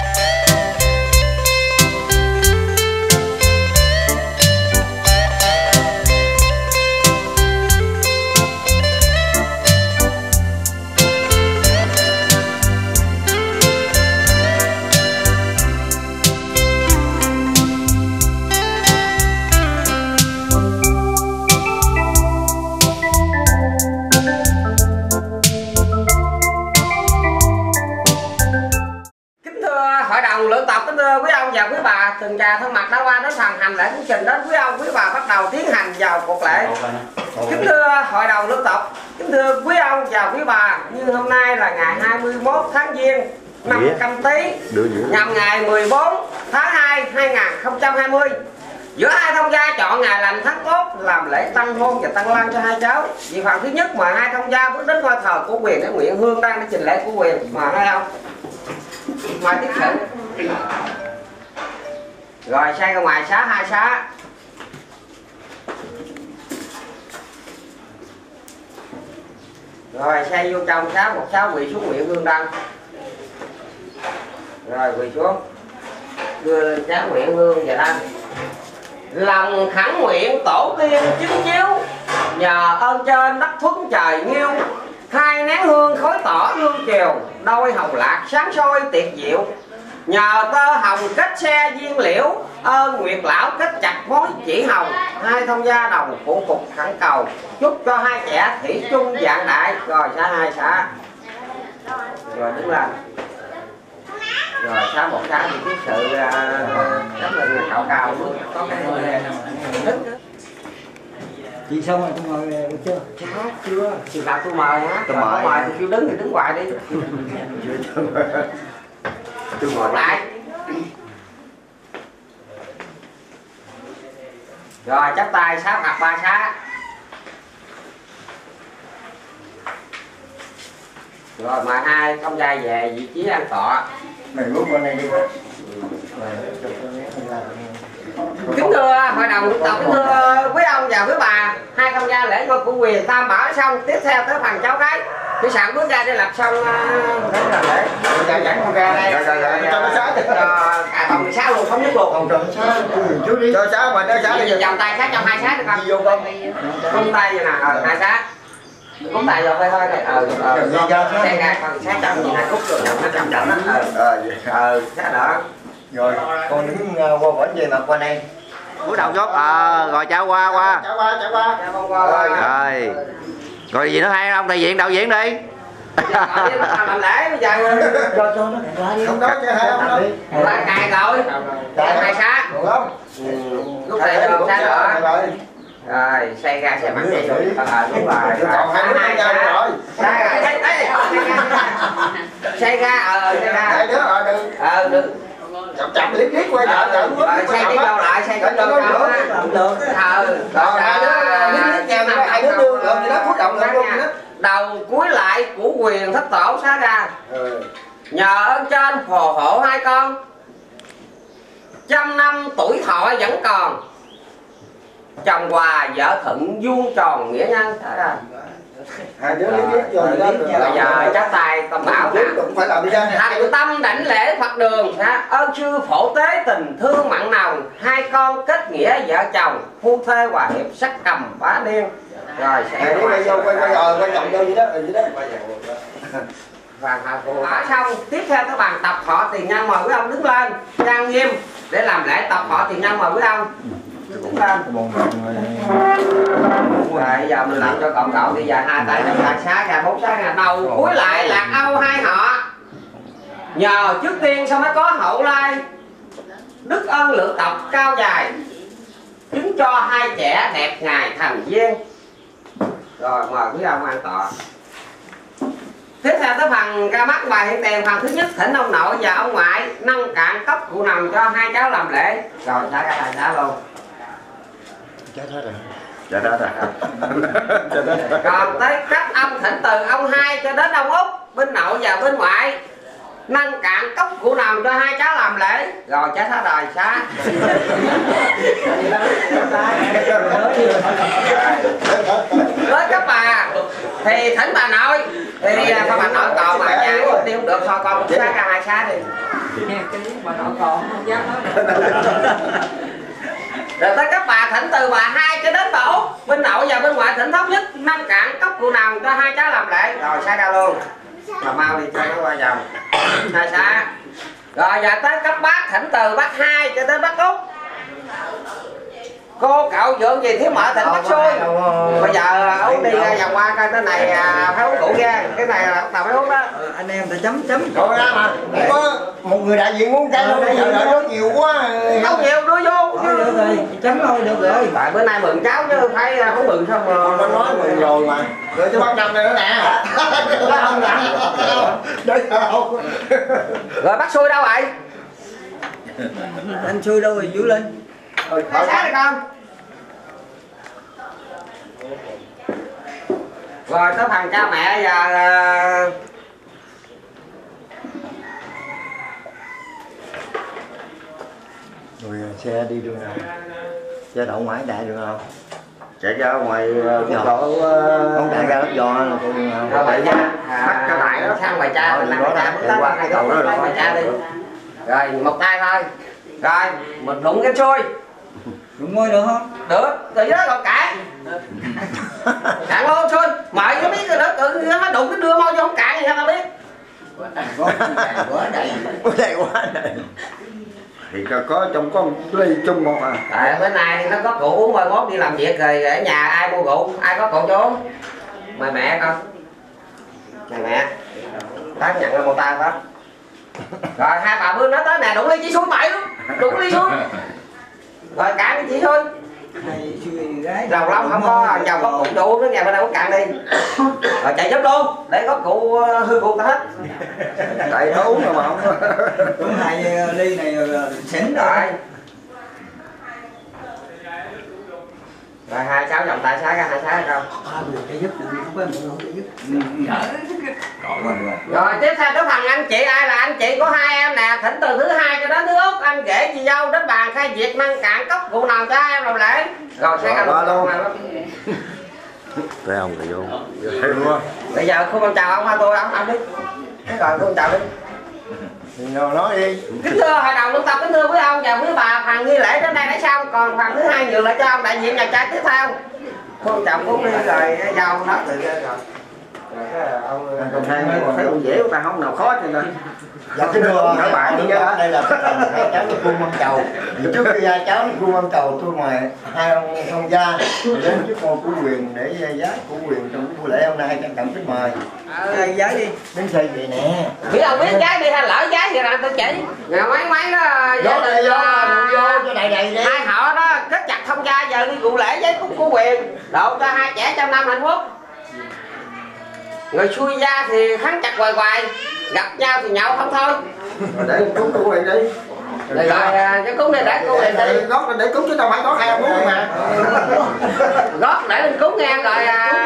Luyện tập kính thưa quý ông và quý bà, từng trà thân mặt đã qua đến phần hành lễ của trình đến quý ông quý bà bắt đầu tiến hành vào cuộc lễ. Kính thưa hội đồng luyện tập, kính thưa quý ông và quý bà, như hôm nay là ngày hai mươi mốt tháng Giêng năm Canh Tý, nhằm ngày mười bốn tháng hai hai nghìn không trăm hai mươi. Giữa hai thông gia chọn ngày lành tháng tốt làm lễ tăng hôn và tăng lan cho hai cháu. Vì phần thứ nhất mời hai thông gia bước đến ngôi thờ của quyền để nguyện hương đang để trình lễ của quyền. Mời hai ông. Mời tiếp sự. Rồi sang ra ngoài xá hai xá. Rồi sang vô trong xá một xá quỳ xuống nguyện hương đăng. Rồi quỳ xuống, đưa lên xá nguyện hương và đăng. Lòng khẳng nguyện tổ tiên chính chiếu, nhờ ơn trên đất thuấn trời nghiêu. Hai nén hương khói tỏ hương kiều, đôi hồng lạc sáng soi tiệt diệu. Nhờ tơ hồng kết xe duyên liễu, ơn nguyệt lão kết chặt mối chỉ hồng. Hai thông gia đồng phụ phục khẩn cầu, chúc cho hai trẻ thủy chung vạn đại. Rồi xá hai xá. Rồi đứng lên. rồi sáu một sáu thì tiếp sự uh, rất là cao cao có cái thích. Chị xong rồi tôi mời được chưa? Chắc chưa, chị nào tôi mời á, tôi mời. mời thì kêu đứng thì đứng hoài đi. Tôi ngồi lại. Rồi chắp tay sáu mặt ba xá. Rồi mời hai công gia về vị trí an tọa. Mày bước qua đây đi. Kính thưa hội đồng luận tập, kính thưa quý ông và quý bà, hai công gia lễ ngôi của quyền tam bảo xong, tiếp theo tới phần cháu gái cái sẵn bước ra để lập xong đấy là lễ dẫn con ra đây cho nó sát à còn mười sáu luôn không nhất luôn Chú đi cho sáu mà cho sáu đi vòng tay sát trong hai sát được không? Vô con cung tay vậy nè, ờ hai sát cúng tay rồi thôi thôi này ờ ờ xe ra còn sát trong gì hai cúc rồi nó chậm chậm đó ờ ờ sát đó rồi con đứng qua vẫn về mặt qua đây cúi đầu chốt ờ rồi chào qua qua chào qua chào qua chào qua rồi rồi gì nữa hay không, đại diện đạo diễn đi làm lễ bây giờ cho cho nó ra đi không đó chứ hai ông đâu là cài rồi hai sát lúc này rồi sát nữa rồi xây ra xe bắn vậy rồi ờ đúng rồi còn hai hai rồi xây ra ờ xây ra hai đứa ờ đừng ờ đừng chậm chậm liếc liếc qua chợ chợ rồi xây cái đâu lại xây cái đâu lại được ờ rồi hai đứa liếc liếc nhau hai đứa đưa lượm gì đó phút động lượm luôn đó đầu cuối lại của quyền thất tổ xá ra nhờ ơn trên phù hộ hai con trăm năm tuổi thọ vẫn còn chồng hòa vợ thuận vuông tròn nghĩa nhân xá ra hai đứa liếc liếc rồi bây giờ chắp tay tâm bảo nè phải làm đi ra thành tâm đảnh lễ Phật đường ha, ơn sư phổ tế tình thương mặn nồng hai con kết nghĩa vợ chồng phu thê hòa hiệp sắc cầm bá điên rồi sẽ quay vô quay quay ờ quay chồng vô gì đó gì đó và họ xong tiếp theo các bàn tập họ tiền nhân mời quý ông đứng lên trang nghiêm để làm lễ tập họ tiền nhân mời quý ông đứng lên rồi giờ mình làm cho cộng cậu bây giờ hai tay nắm lại xá ra bốn xá ra đầu cuối lại lạc âu hai họ nhờ trước tiên sao mới có hậu lai đức ân lượng tộc cao dài chứng cho hai trẻ đẹp ngày thành duyên rồi mời quý ông an tọa. Tiếp theo tới phần ra mắt bài hiện tiền, phần thứ nhất thỉnh ông nội và ông ngoại nâng cạn cốc cụ nằm cho hai cháu làm lễ rồi xả ra thành xả luôn chết hết rồi chết hết rồi còn tới cách âm thỉnh từ ông hai cho đến ông út bên nội và bên ngoại nâng cạn cốc cụ nằm cho hai cháu làm lễ rồi chết hết rồi xá. Với các bà thì thỉnh bà nội thì sao bà nội còn mà nhà đi không được thôi con cũng xá ra hai xá đi bà nội còn không dám nói. Rồi tới các bà thỉnh từ bà hai cho đến bà út bên nội và bên ngoại thỉnh thống nhất nâng cạn cốc cụ nằm cho hai cháu làm lễ rồi xá ra luôn mà mau đi cho nó qua vòng hai xá. Rồi giờ tới cấp bác thỉnh từ bác hai cho đến bác út cô cậu dượng gì thiếu mở thỉnh bác xui bây giờ uống đi ra vòng qua coi cái này phải uống cụ ra cái này là nào phải uống đó anh em ta chấm chấm rồi ra mà có một người đại diện uống cái đâu bây giờ nó nhiều quá đâu nhiều đưa vô được rồi chấm thôi được rồi tại bữa nay mừng cháu chứ phải không mừng sao mà nó nói mừng rồi mà rồi cho bác năm này nữa nè không nè không rồi bác xui đâu vậy anh xui đâu rồi Vũ Linh rồi sáng đi con rồi tới phần cha mẹ và rồi xe đi đường nào xe đậu ngoài đại đường nào chạy ra ngoài quốc lộ không chạy ra đất giò là chạy đường nào rồi vậy nha bắt cho lại nó sang ngoài cha mình đang cha mình qua cái đầu đó ngoài cha đi rồi một tay thôi rồi mình đụng cái xui đụng môi được không được rồi đó còn cạn cạn luôn xui mời nó biết rồi đó tự nó đụng cái đưa môi vô không cạn thì sao tao biết quá đầy đầy quá đầy thì có trong có một ly chung một à tại bữa nay nó có cụ uống mười mốt đi làm việc rồi ở nhà ai mua rượu ai có cụ chú mời mẹ con mời mẹ bác nhận ra một tay hết Rồi hai bà bữa nói tới nè, đụng ly chị xuống bậy luôn, đụng ly xuống. Rồi cạn đi chị thôi. Lầu lông không có dầu có cụ trụ nó nhà bên đây có cạn đi. Rồi chạy giúp luôn, để có cụ hư cụ ta hết. Tại nó uống rồi mà không. Uống hai ly này xỉn rồi. Rồi hai cháu vòng tay trái ra, hai trái ra không? Rồi tiếp theo tới phần anh chị, ai là anh chị của hai em nè, thỉnh từ thứ hai cho đến thứ út, anh rể chị dâu đến bàn khai việc nâng cạn cốc cụ nào cho em làm lễ. Rồi sẽ ra luôn. Tới ông rồi vô. Bây giờ không con chào ông hai tôi, ông ông đi. Rồi con chào đi. Nói đi. Kính thưa hội đồng luận tập, kính thưa quý ông và quý bà, phần nghi lễ đến đây đã xong, còn phần thứ hai nhường lại cho ông đại diện nhà trai tiếp theo. Con chồng cũng đi rồi giao đó tự rồi. Ông còn hai thấy ông dễ ta không nào khó cho nên. Dạ kính thưa các bạn, đây là hai cháu nó cung mâm chầu. Trước khi hai cháu nó cung mâm chầu, tôi mời hai ông ông gia đến trước ngôi của quyền để giá của quyền trong buổi lễ hôm nay, trân trọng kính mời. Ờ, giấy đi. Đến xây vậy nè. Biết ông biết giấy đi hay lỡ giấy thì là tôi chỉ. Ngày mấy mấy đó vô đây vô vô cho đầy đầy đi. Hai họ đó kết chặt thông gia giờ đi vụ lễ giấy cúc của quyền, độ cho hai trẻ trăm năm hạnh phúc. Người xui gia thì hắn chặt hoài hoài, gặp nhau thì nhậu không thôi. Để cúng của quyền đi. Rồi rồi cái cúng này để cúng này đi. Gót để cúng chứ đâu phải có hai ông cúng mà. Gót để lên cúng nghe rồi.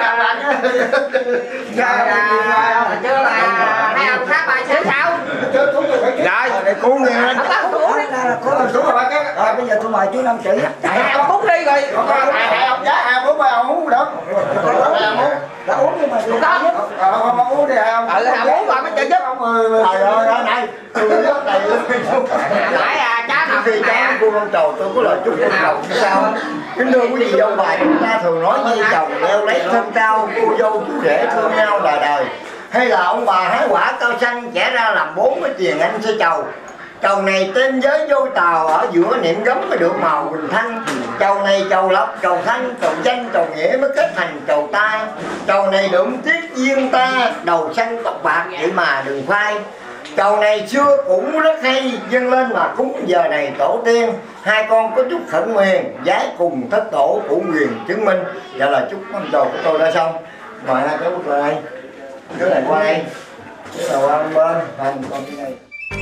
Rồi chưa là hai ông khác bài sẽ sao? Rồi để cúng nghe. Không có cúng đi. Cúng rồi cái. Rồi bây giờ tôi mời chú Năm Chữ. Hai ông cúng đi rồi. Hai ông giá hai uống ba ông uống được. Hai ông uống. Đã uống nhưng mà không có. Ờ không uống đi hai ông. Ừ hai uống rồi mới chơi giúp. Trời ơi ở đây tôi rất đầy luôn. Phải à cha nào khi cháu cô con trầu tôi có lời chúc con trầu sao kính thưa quý vị dâu bài, chúng ta thường nói với chồng leo lấy thân cao, cô dâu chú rể thương nhau đời đời, hay là ông bà hái quả cao xanh trẻ ra làm bốn cái tiền anh sẽ chầu. Chầu này tên giới vô tàu, ở giữa niệm gấm mới được màu bình thanh. Chầu này chầu lộc, chầu thanh, chầu danh, chầu nghĩa mới kết thành chầu tai. Chầu này đượm tiết duyên ta, đầu xanh tóc bạc vậy mà đừng phai. Chầu này xưa cũng rất hay, dâng lên mà cúng giờ này tổ tiên. Hai con có chút khẩn nguyện, giái cùng thất tổ của quyền chứng minh. Dạ là chúc mâm chầu của tôi đã xong. Mời hai cháu bước lại. Cái này qua đây. Cái này qua bên, hành con cái này.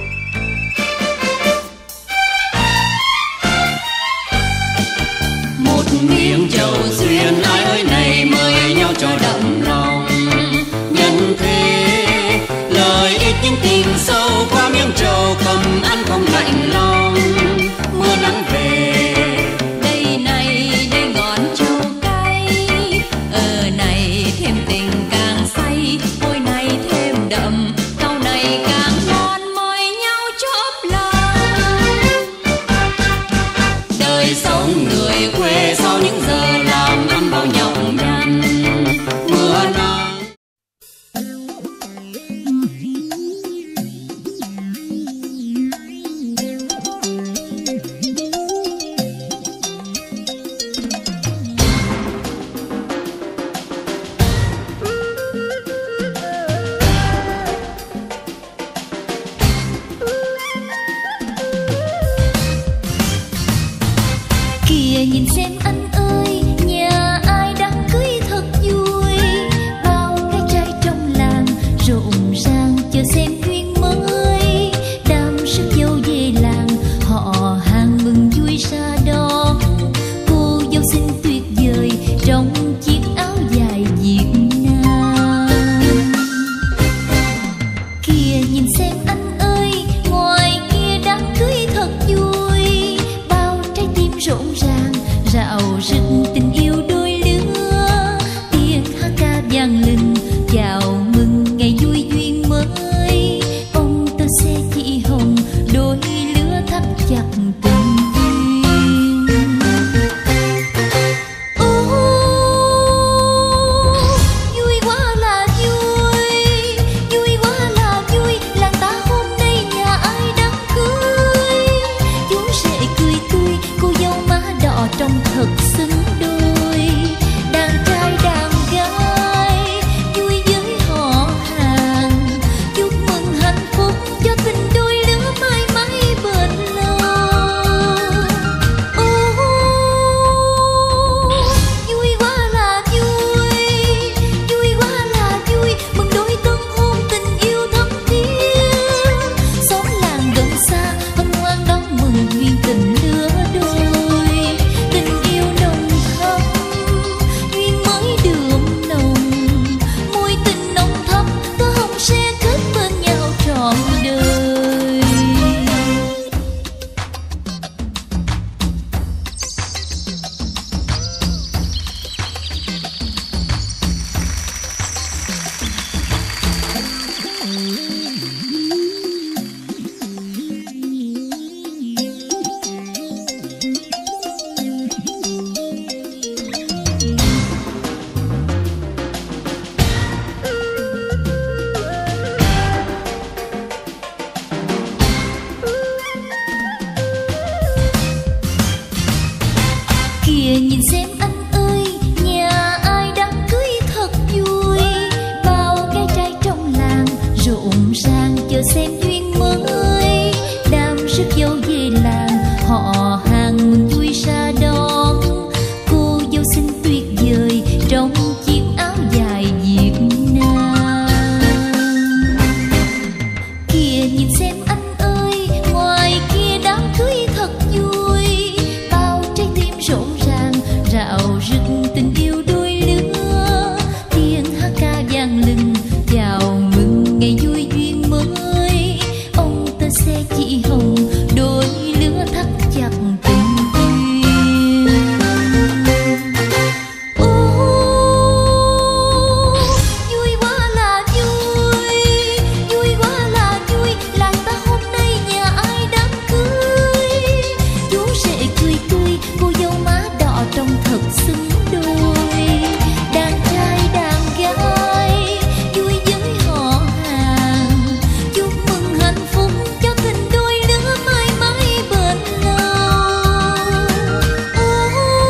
Một miếng trầu duyên ai ơi này mời nhau cho đậm lòng nhân thế, lời ít những tình sâu qua miếng trầu cầm ăn không lạnh lòng. Mưa nắng về đây này đây ngọn trầu cay, ở này thêm tình càng say, môi này thêm đậm, câu này càng ngon mời nhau chóp lòng. đời sống người quê sau những giờ làm ăn bao nhọc nhằn. Mưa nắng kìa nhìn xem anh ơi, nhà ai đám cưới thật vui, bao cái trai trong làng rộn ràng chờ xem duyên mới. Đám sức dâu về làng họ hàng mừng vui ra đón, cô dâu xinh tuyệt vời trong chiếc áo dài Việt Nam. Kìa nhìn xem anh ơi, ngoài kia đám cưới thật vui, bao trái tim rộn ràng rã Kìa nhìn xem anh ơi, nhà ai đám cưới thật vui, bao cái trai trong làng rộn ràng chờ xem duyên mới. Đám rước dâu về làng, họ hàng mừng vui ra đón cô dâu xinh tuyệt vời trong chiếc áo dài Việt Nam. Kìa nhìn xem anh ơi, ngoài kia đám cưới thật vui, bao trái tim rộn ràng rạo rực tình yêu đôi lứa. Tiếng hát ca vang lừng chào mừng ngày vui duyên mới. Ông tơ xe chị hồng đôi lứa thắt chặt tình duyên. Ô vui quá là vui, vui quá là vui, làng ta hôm nay nhà ai đám cưới. Chú rể cười tươi, cô dâu má đỏ trông thật xứng đôi. Đàn trai đàn gái vui với họ hàng, chúc mừng hạnh phúc cho tình đôi lứa mãi mãi bên nhau. Ô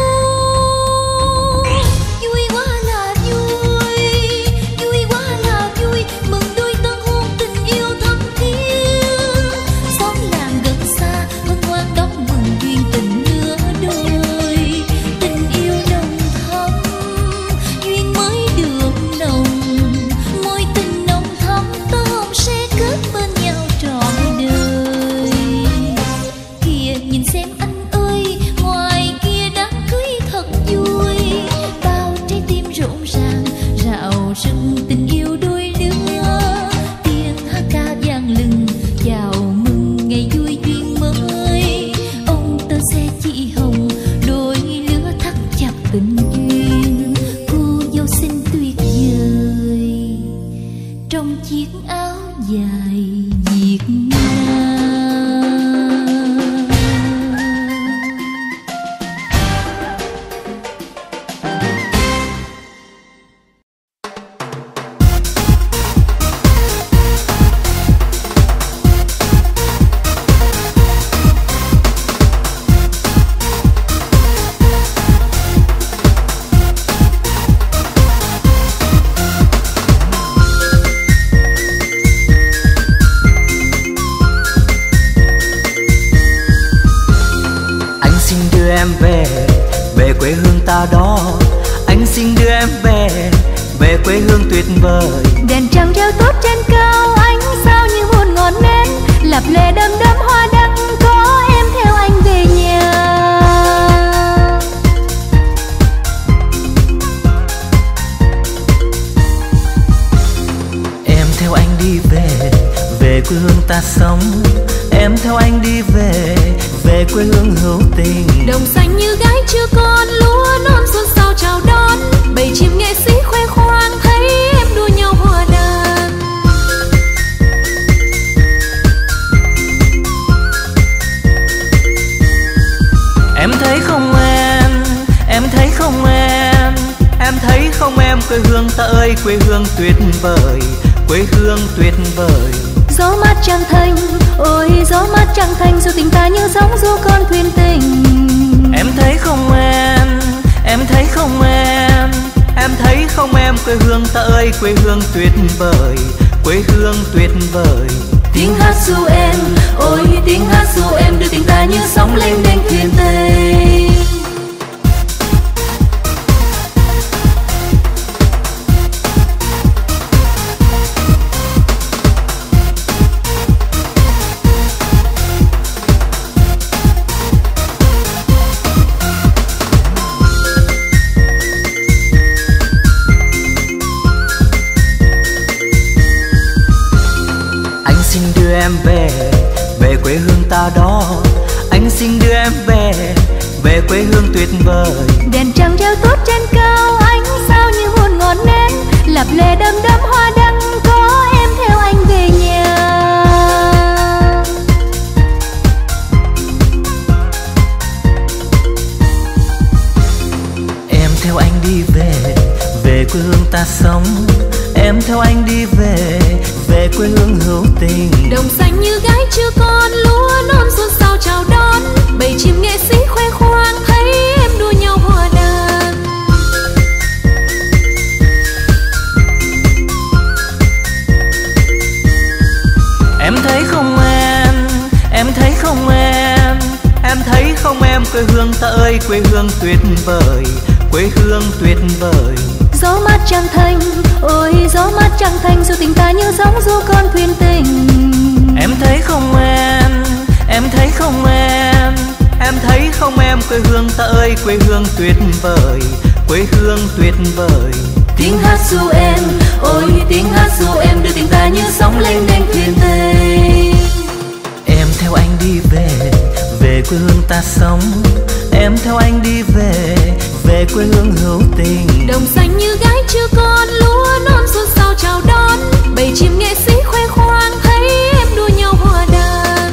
vui quá là vui, vui quá là vui, mừng đôi tân hôn tình yêu thắm thiết. Xóm làng gần xa hân hoan đón mừng duyên tình lứa đôi. Tình yêu nồng thắm, duyên mới được nồng, mối tình nồng thắm tơ hồng sẽ kết bên nhau trọn đời. Kìa nhìn xem anh ơi, ngoài kia đám cưới thật vui, bao trái tim rộn ràng rạo rực tình yêu đôi lứa. Tiếng hát ca vang lừng chào mừng ngày vui duyên mới. Ông tơ xe chị hồng đôi lứa thắt chặt tình duyên. Cô dâu xinh tuyệt vời trong chiếc áo dài Việt Nam. Anh xin đưa em về, về quê hương ta đó. Anh xin đưa em về, về quê hương tuyệt vời. Đèn trăng treo tốt trên cao, ánh sao như muôn ngọn nến, lập lệ đơm đớm hoa đăng, có em theo anh về nhà. Em theo anh đi về, về quê hương ta sống. Em theo anh đi về, về quê hương hữu tình. Đồng xanh như gái chưa con, lúa non xuân sao chào đón. Bầy chim nghệ sĩ khoe khoang, thấy em đua nhau hòa đàn. Em thấy không em, em thấy không em, em thấy không em, quê hương ta ơi, quê hương tuyệt vời, quê hương tuyệt vời. Gió mát trăng thanh, ôi gió mát trăng thanh, dù tình ta như sóng du con thuyền tình. Em thấy không em, em thấy không em, em thấy không em, quê hương ta ơi, quê hương tuyệt vời, quê hương tuyệt vời. Tiếng hát ru em, ôi tiếng hát ru em, đưa tình ta như sóng lênh đênh thuyền tình. em về, về quê hương ta đó. Anh xin đưa em về, về quê hương tuyệt vời. Đèn trăng treo tốt trên cao, ánh sao như muôn ngọn nến, lập lè đơm đớm hoa đăng, có em theo anh về nhà. Em theo anh đi về, về quê hương ta sống. Em theo anh đi về, về quê hương hữu tình. Đồng xanh như gái chưa con, lúa non xuân sao chào đón. Bầy chim nghệ sĩ khoe khoang, thấy em đua nhau hoa quê hương ta ơi, quê hương tuyệt vời, quê hương tuyệt vời. Gió mát trăng thanh, ôi gió mát trăng thanh, dù tình ta như sóng du con thuyền tình. Em thấy không em, em thấy không em, em thấy không em, quê hương ta ơi, quê hương tuyệt vời, quê hương tuyệt vời. Tiếng hát ru em, ôi tiếng hát ru em, đưa tình ta như sóng lênh đênh thuyền tình. Em theo anh đi về, về quê hương ta sống. Em theo anh đi về, về quê hương hữu tình. Đồng xanh như gái chưa con, lúa non xuân sao chào đón. Bầy chim nghệ sĩ khoe khoang, thấy em đua nhau hòa đàn.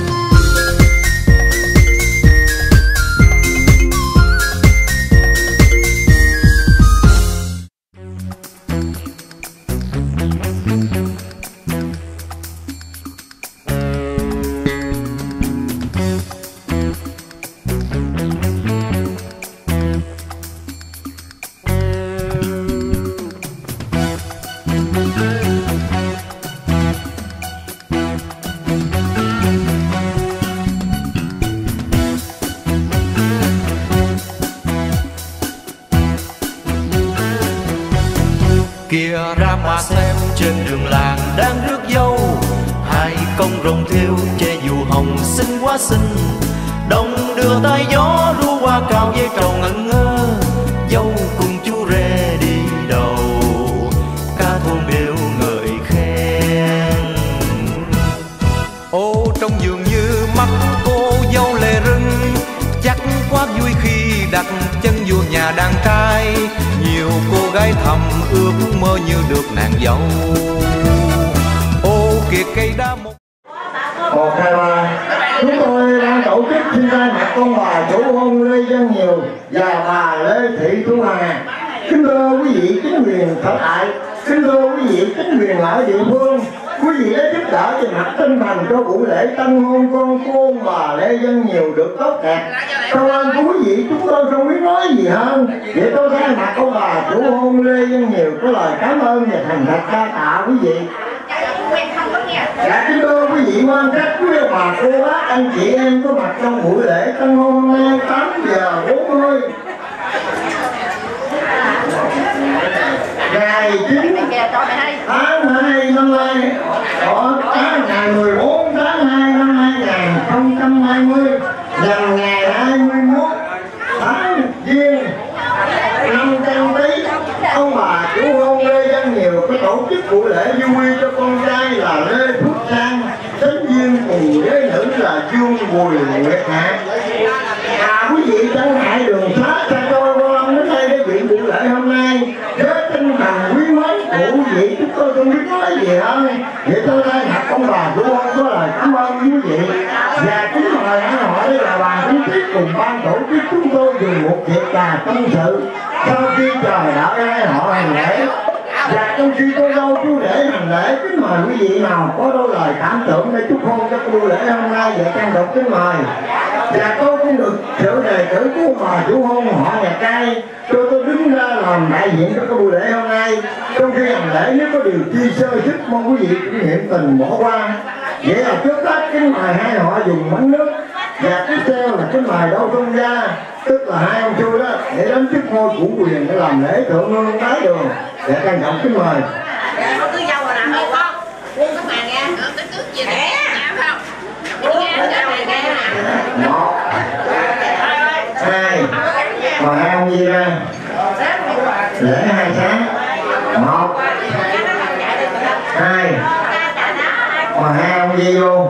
Kìa ra mà xem, trên đường làng đang rước dâu, hai công rồng thêu che dù hồng xinh quá xinh. Đông đưa tay gió ru qua cao dây trầu ngẩn ngơ, dâu cùng chú rể đi đầu, ca thôn đều ngợi khen. Ô trong giường như mắt cô dâu lệ rưng, chắc quá vui khi đặt chân vô nhà đàn trai. Nhiều cô gái thầm ước mơ như được nàng dâu. Ô kìa cây đa một một hai ba, chúng tôi đang tổ chức xin thay mặt con bà chủ hôn Lê Văn Nhiều và bà Lê Thị Thu Hà. Kính thưa quý vị chính quyền sở tại, kính thưa quý vị chính quyền ở địa phương, quý vị đã giúp đỡ về mặt tinh thần cho buổi lễ tân hôn con cô bà Lê Văn Nhiều được tốt đẹp. Cảm ơn quý vị, chúng tôi không biết nói gì hơn. Vậy tôi thay mặt con bà chủ hôn Lê Văn Nhiều có lời cảm ơn và thành thật ca tạ quý vị. Dạ kính thưa quý vị quan khách, quý bà cô bác anh chị em có mặt trong buổi lễ tân hôn hôm nay tám giờ bốn mươi ngày chín tháng hai năm nay, ở tháng ngày mười bốn tháng hai năm hai nghìn không trăm hai mươi, nhằm ngày hai mươi mốt tháng Giêng năm Canh Tý, ông bà chủ hôn Lê Văn Nhiều có tổ chức buổi lễ vui cho con trai là Lê Phúc Sang, sinh viên cùng với nữ là Dương Bùi Nguyệt Hạ. À quý vị chẳng ngại đường xá xa xôi vô Long đến đây để dự buổi lễ hôm nay với tinh thần quý mến của quý vị, chúng tôi không biết nói gì hơn. Vậy tôi thay mặt ông bà chủ hôn có lời cảm ơn quý vị và kính mời anh họ đây là bà Lý Tiết cùng ban tổ chức chúng tôi dùng một việc trà tâm sự sau khi chờ đợi hai họ hành lễ. Và trong khi cô dâu chú rể hành lễ, kính mời quý vị nào có đôi lời cảm tưởng để chúc hôn cho cô lễ hôm nay và trang đọc kính mời. Và tôi cũng được sự đề cử của bà chủ hôn họ nhà trai, tôi tôi đứng ra làm đại diện cho cô lễ hôm nay. Trong khi hành lễ nếu có điều chi sơ sức mong quý vị cũng hiện tình bỏ qua. Vậy là trước hết kính mời hai họ dùng bánh nước và tiếp theo là kính mời đâu công gia, tức là hai ông chú đó để đến trước ngôi chủ quyền để làm lễ thượng hương tái đường. Để trang trọng kính mời. Có cưới dâu rồi nè, không có buông cái màn ra, cái tước gì nè, không? Buông cái màn ra. Một, hai, mời hai ông gì ra. Lễ hai sáng. Một, hai, mời hai ông gì vô.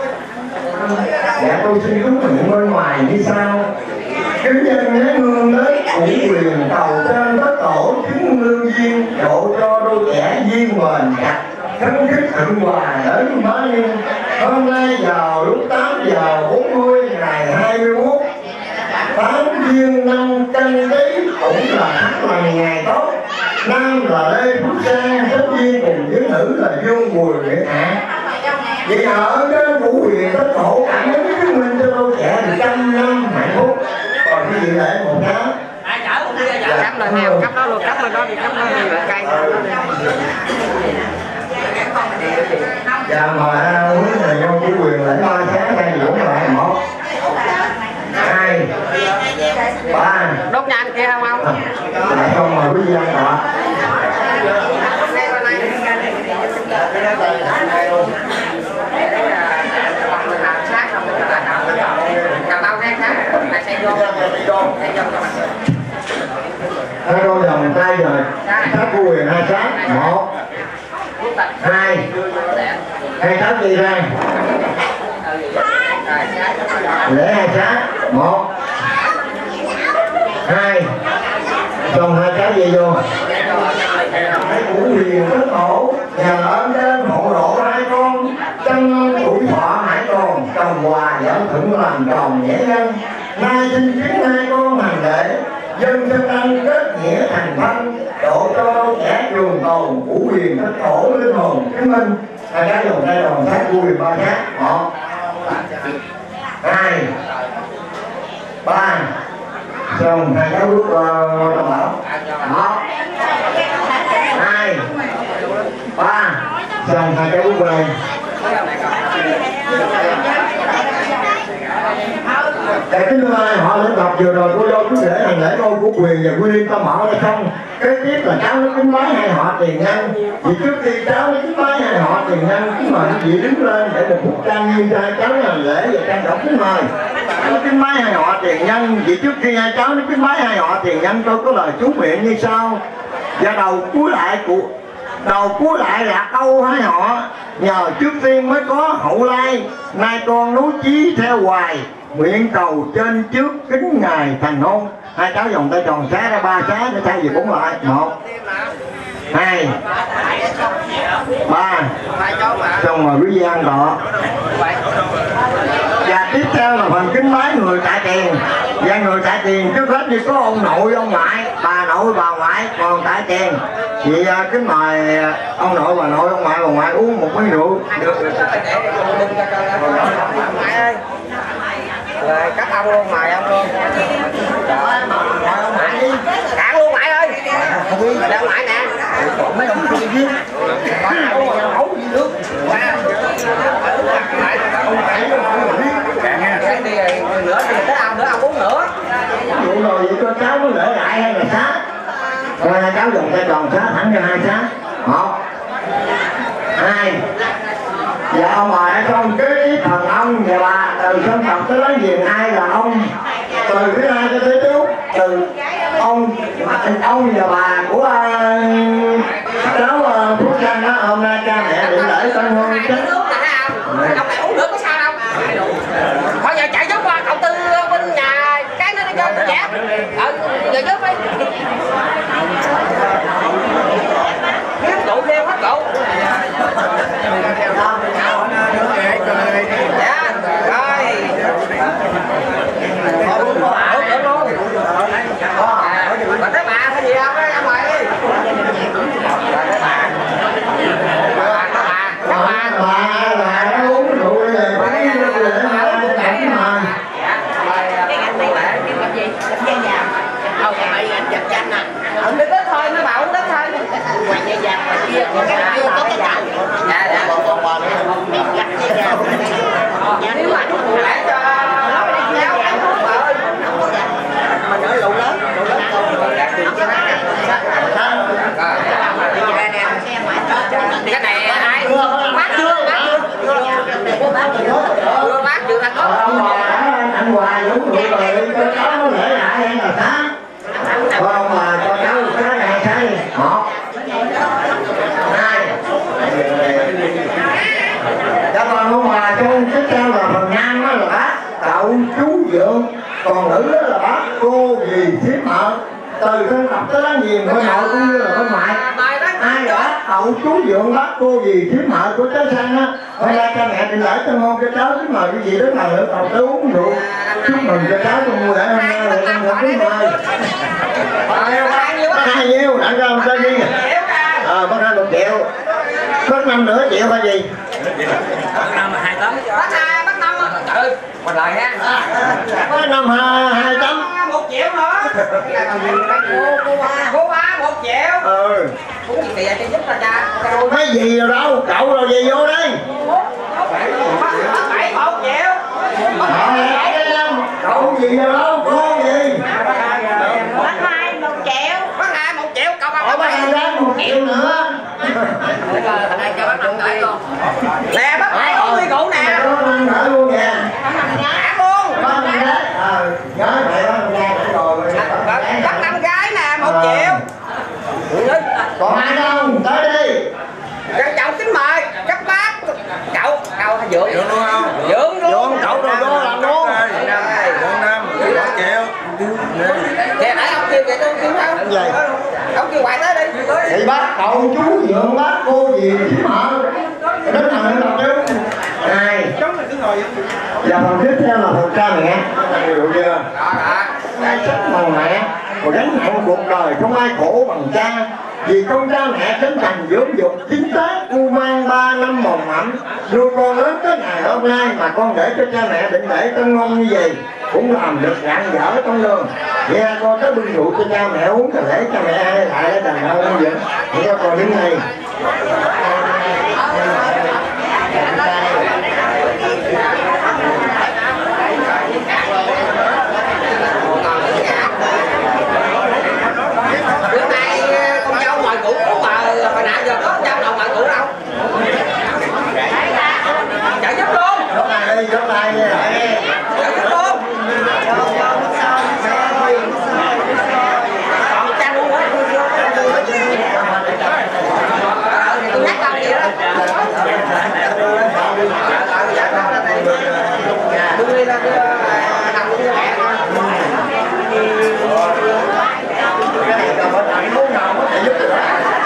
Dạ tôi xin cúng nguyện bên ngoài như sau. Kính dân nhớ hương đến chủ quyền cầu trên đất tổ chứng lương duyên, độ cho đôi trẻ duyên bền chặt, khấn khích thượng hòa đến bá niên. Hôm nay vào lúc tám giờ bốn mươi ngày hai mươi mốt tháng Giêng năm Canh Tý, cũng là hát là ngày tốt. Nam là Lê Phúc Sang, tất nhiên cùng với nữ là Dương Bùi Nguyệt Hạ. Vậy ở trên vũ quyền tất tổ cảm ứng chứng minh cho đôi trẻ được trăm năm hạnh phúc. Còn cái gì lễ một tháng cắm lên nè, cắm đó luôn, cắm lên đó thì cắm lên thì cây. Dạ mời hai quý thầy trong chủ quyền lễ ba sáng đây dũng lại. Một, hai, quý vị ăn họ. Hai đôi vòng tay rồi, sát vui hai sát, một, hai, hai sát đi ra, lễ hai sát, một, hai, xong hai sát về vô. Hãy cũng liền rất khổ, nhờ ơn trên hộ độ hai con, chân tuổi thọ hải còn, trồng hòa dẫn thượng làm tròn nhẹ nhân. Nay xin kiến hai con hành lễ, dân chân ăn kết nghĩa thành thân, độ cho trẻ trường tồn, phủ quyền thất khổ linh hồn chứng minh. Hai cái dùng tay đồng sát vui ba sát, một, hai, ba, xong hai cái bước vào trong bảo, một, hai, ba, xong hai cái bước về. Để kính thưa ai, họ lĩnh tập vừa rồi cô dâu chú rể hành lễ ngôi của quyền và quy liên tâm họ hay không? Kế tiếp là cháu nó kính bái hai họ tiền nhân. Vì trước khi cháu nó kính bái hai họ tiền nhân, kính mời quý vị đứng lên để một phút trang nghiêm cho hai cháu nó hành lễ và trang trọng kính mời. Nó kính bái hai họ tiền nhân, vì trước khi hai cháu nó kính bái hai họ tiền nhân, tôi có lời chú nguyện như sau. Và đầu cuối lại của đầu cuối lại là câu hai họ, nhờ trước tiên mới có hậu lai, nay con nối chí theo hoài, nguyện cầu trên trước kính ngài thành hôn. Hai cháu vòng tay tròn xá ra ba xá để thay vì bốn lại, một, hai, ba, xong rồi quý vị ăn đọ. Và tiếp theo là phần kính bái người tại tiền. Và người tại tiền trước hết thì có ông nội ông ngoại, bà nội bà ngoại, còn tại tiền thì kính mời ông nội bà nội ông ngoại bà ngoại uống một miếng rượu. Được được. Rồi cắt ông luôn, mời ông luôn. Mời ông ngoại đi. Cạn luôn ngoại ơi. Để ông ngoại nè. Còn mấy ông kia chứ. Ông ngoại nấu gì nước. Cạn đi nữa thì tới ông nữa, ông uống nữa. Vụ rồi vậy cho cháu nó lễ lại hay là xá? Rồi hai cháu dùng tay tròn xá thẳng cho hai xá. Một, hai. Dạ ông mời ở trong cái thần ông và bà từ dân tộc tới nói gì ai là ông, từ cái ai cho tới chú, từ ông ông và bà của uh, cháu uh, Phúc Trăng đó, hôm nay cha mẹ định lễ tân hôn chứ. Ông này uống nước có sao đâu. Thôi giờ chạy giúp qua cậu Tư bên nhà cái nó đi cho trẻ. Ừ, giờ giúp đi. Kiếm rượu thêm hết rượu. Dạ, rồi. Uống nữa luôn. Mà cái bà cái gì không á, em mời đi. Cái bà. Bà, cái bà, cái bà. Bà, bà nó uống rượu rồi, bà đi rượu rồi, bà đi cảnh mà. Thôi vậy anh chặt chanh nè. Ông đi tới thôi, nó bảo uống tới thôi. Ngoài nhà giặt mà kia có cái kia có cái cạnh. Dạ dạ. Còn bà nữa biết gặt nha nha. Nhà nếu mà chú phụ lại cho nó đi kéo ăn thuốc bà ơi. Mình ở lụ lớn, lụ lớn câu rồi gặt tiền cho nó. Cái này ai? Bác chưa, bác chưa. Chưa bác chưa thằng ớt. Ông bà anh Hoài uống rượu rồi cho cháu nó lễ lại hay là xá? Ông bà cho cháu cái này cái một, hai. Cho con ông bà cho tiếp theo là phần nam đó là bác cậu chú dượng, còn nữ đó là bác cô dì thiếp mợ. Từ thân tộc tới láng giềng bên nội cũng như là bên ngoại. Ai là bác cậu chú dượng, bác cô dì thiếp mợ của cháu Sang á. Hôm nay cha mẹ định lễ tân hôn cho cháu, kính mời quý vị đứng lần nữa cầu tới uống rượu chúc mừng cho cháu trong mùa lễ hôm nay là tân hôn kính mời. Bác hai nhiêu đặng ra một tên đi. Ờ bác hai một triệu. Bác năm nửa triệu hay gì? Bác năm là hai tấm. Bác hai, bác năm. Ừ, một lời ha. Bác năm hai tấm. Một triệu nữa. Cô ba, cô ba một triệu. Ừ. Uống gì kìa cho giúp ta cha. Mấy gì rồi đâu, cậu rồi gì vô đây. Bác bảy một triệu. Cậu gì rồi đâu, cô gì. Bác hai một triệu. Bác hai một triệu. triệu nữa. Nè bác Hải có ly rượu nè. Nở luôn kìa. Hả luôn. Ờ, nhớ vậy đó, rồi. Bắt năm gái nè, một triệu. Còn ai không? Tới đi. Các cháu kính mời các bác. Cậu, cậu hay dưỡng? Dưỡng luôn không? Dưỡng luôn. Dưỡng cậu đồ đô làm luôn. Dưỡng năm, một triệu. Kìa nãy ông kêu vậy tôi kêu không? Gì? Ông kêu ngoại tới đi. Thì bác cậu chú dưỡng bác cô gì chứ mở. Đến thằng nữa đâu chứ. Này. Và phần tiếp theo là phần cha mẹ. Hiểu chưa? Cái sách bằng mẹ. Còn gánh nặng cuộc đời không ai khổ bằng cha. Vì con cha mẹ chân thành dưỡng dục chính xác u mang ba năm mồng mẩm nuôi con lớn tới ngày hôm nay mà con để cho cha mẹ định để con ngon như vậy cũng làm được rạng rỡ trong đường. Nghe con tới bưng rượu cho cha mẹ uống rồi để cha mẹ ai lại để đàn ông như vậy. Nghe con đến đây. Hồi nãy giờ có trăm đồng ngoại cũ đâu. Chở giúp luôn. Giúp tay đi, giúp tay đi. Chở giúp luôn. Còn cha luôn á. Tôi nhắc con gì đó. Đưa đi ra nằm luôn cho mẹ thôi. Cái này là bên này muốn nào có thể giúp được.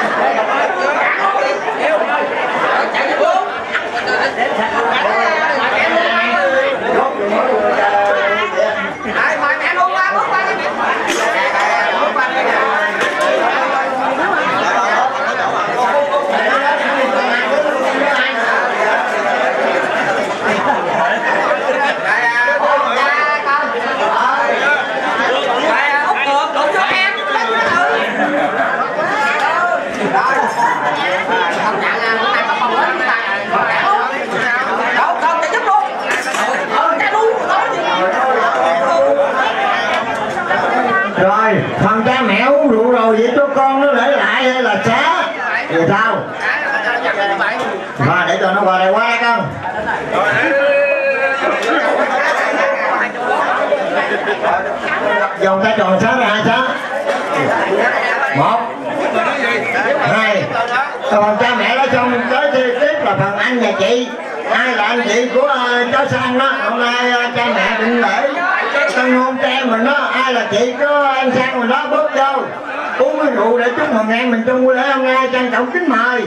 Rồi, thằng cha mẹ uống rượu rồi vậy cho con nó để lại hay là xá? Thì sao? Và để cho nó qua đây qua đây con. Dòng tay tròn xá ra hai xá. Một, hai. Còn cha mẹ đó xong tới tiếp là phần anh và chị. Ai là anh chị của uh, cháu Sang đó. Hôm nay uh, cha mẹ định lễ tân hôn cho em mình đó. Ai là chị của anh Sang mình đó bước vô uống cái rượu để chúc mừng em mình chung lễ hôm nay. Trang trọng kính mời.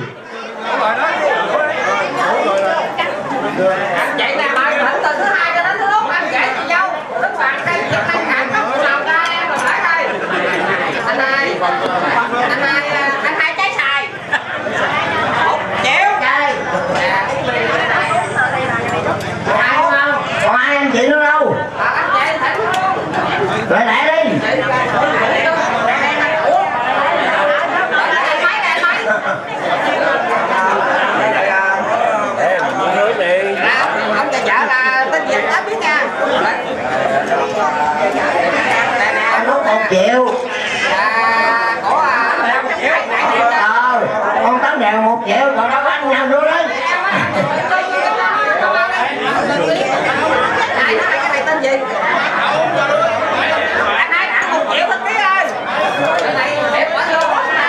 Vậy nè mời thỉnh từ thứ hai cho đến thứ lúc anh kể chị dâu đức phạt đây chị đang cản cấp lòng ra em rồi phải đây. Anh hai anh hai anh hai trái xài một triệu. Còn ai anh chị nữa đâu? Lại lại đi. Ông cho vợ là tên gì anh biết nha. Anh uống một triệu. Ờ, con tám đèo một triệu, còn đâu anh nhau đưa đấy. Cái này tên gì? Anh hai đã một triệu thích ký ơi. Cái này đẹp quá luôn.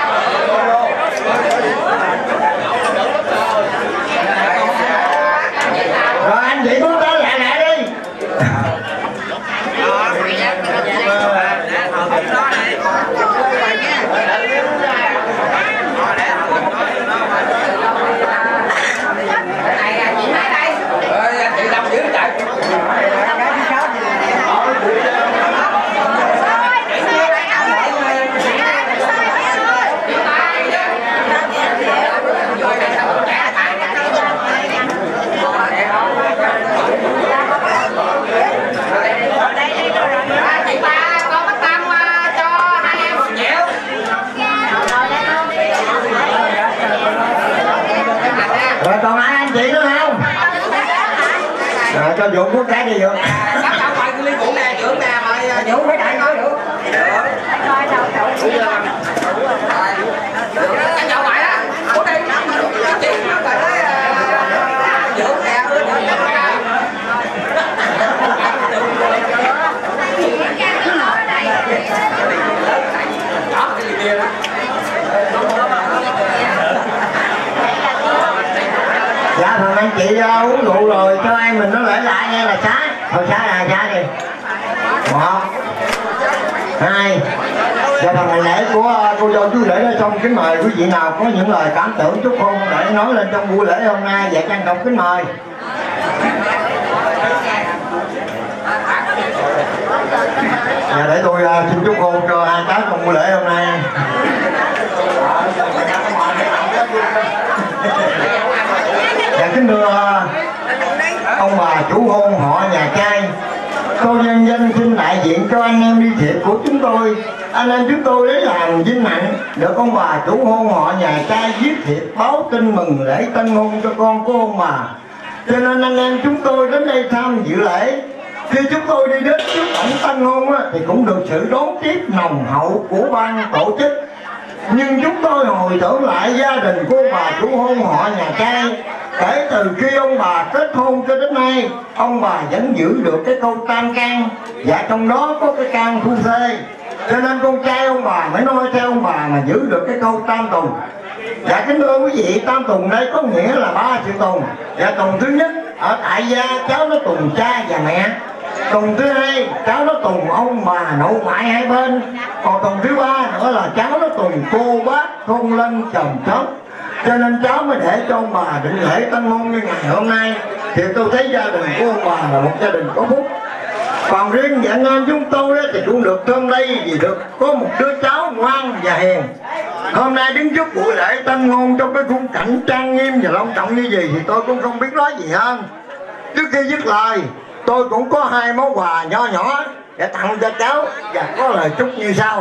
Rồi anh chị muốn tới lại lại đi. Chị Đông giữ chạy. Chị ba con bắt Tâm cho hai em một triệu. Rồi còn ai anh chị nữa không? Rồi cho Dũng có cái gì vậy? Bác cháu mời cái ly rượu nè, trưởng nè, mời Dũng với đại nói được. Anh cháu mời uống rượu rồi cho em mình nó lễ lại nghe là xá. Thôi xá là xá đi. Một, hai. Và phần ngày lễ của cô dâu chú rể đó xong, kính mời quý vị nào có những lời cảm tưởng chúc hôn để nói lên trong buổi lễ hôm nay. Dạ trân trọng kính mời. Dạ để tôi uh, xin chúc hôn cho hai cháu trong buổi lễ hôm nay. Dạ kính thưa ông bà chủ hôn họ nhà trai, tôi nhân dân xin đại diện cho anh em đi thiệp của chúng tôi. Anh em chúng tôi lấy làm vinh hạnh được ông bà chủ hôn họ nhà trai viết thiệp báo tin mừng lễ tân hôn cho con của ông bà. Cho nên anh em chúng tôi đến đây tham dự lễ. Khi chúng tôi đi đến trước cổng tân hôn á, thì cũng được sự đón tiếp nồng hậu của ban tổ chức. Nhưng chúng tôi hồi tưởng lại gia đình của bà chủ hôn họ nhà trai. Kể từ khi ông bà kết hôn cho đến nay, ông bà vẫn giữ được cái câu tam can, và trong đó có cái can phu thê. Cho nên con trai ông bà mới nói theo ông bà mà giữ được cái câu tam tùng. Dạ kính thưa quý vị, tam tùng đây có nghĩa là ba sự tùng. Dạ tùng thứ nhất, ở tại gia cháu nó tùng cha và mẹ. Tùng thứ hai, cháu nó tùng ông bà nội ngoại hai bên. Còn tùng thứ ba nữa là cháu nó tùng cô bác thôn lân chồng chớp. Cho nên cháu mới để cho ông bà định lễ tân hôn như ngày hôm nay. Thì tôi thấy gia đình của ông bà là một gia đình có phúc. Còn riêng vợ anh chúng tôi thì cũng được thơm đây vì được có một đứa cháu ngoan và hiền. Hôm nay đứng trước buổi lễ tân hôn trong cái khung cảnh trang nghiêm và long trọng như vậy thì tôi cũng không biết nói gì hơn. Trước khi dứt lời, tôi cũng có hai món quà nho nhỏ để tặng cho cháu và có lời chúc như sau.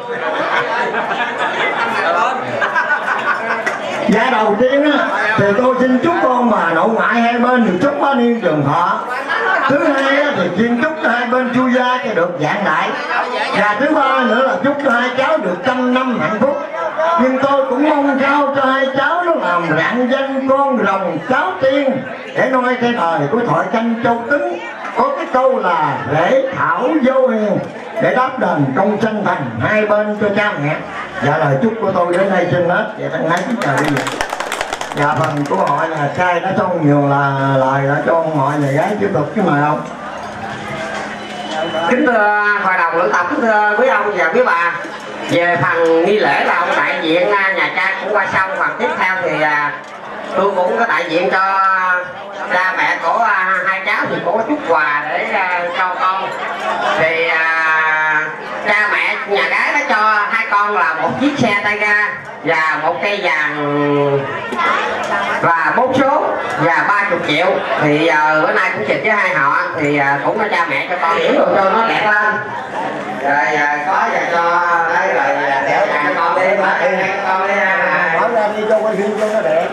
Dạ đầu tiên á, thì tôi xin chúc con bà nội ngoại hai bên được chúc bao niên trường thọ. Thứ hai á, thì xin chúc cho hai bên chu gia cho được vạn đại. Và thứ ba nữa là chúc cho hai cháu được trăm năm hạnh phúc. Nhưng tôi cũng mong sao cho hai cháu nó làm rạng danh con rồng cháu tiên. Để nói cái thời của thoại tranh Châu Tứng có cái câu là rễ thảo vô hiền, để đáp đền công sanh thành hai bên cho cha mẹ. Dạ lời chúc của tôi đến đây xin hết. Dạ thân ái kính chào quý vị. Dạ phần của họ nhà trai đã xong nhiều là lời đã cho họ nhà gái tiếp tục chứ mời ông. Kính thưa hội đồng lưỡng tập, kính thưa quý ông và quý bà, về phần nghi lễ là ông đại diện nhà trai cũng qua xong. Phần tiếp theo thì tôi cũng có đại diện cho cha mẹ của hai cháu thì cũng có chút quà để cho con. Thì cha mẹ nhà gái đã cho hai con là một chiếc xe tay ga và một cây vàng và bốn số và ba chục triệu. Thì uh, bữa nay cũng chịch với hai họ thì uh, cũng có cha mẹ cho con những đồ cho nó đẹp lên. Rồi uh, có và cho đây rồi đẻo nhà cho con đi, mà đi con đi hỏi ra đi cho quay phim cho nó đẹp.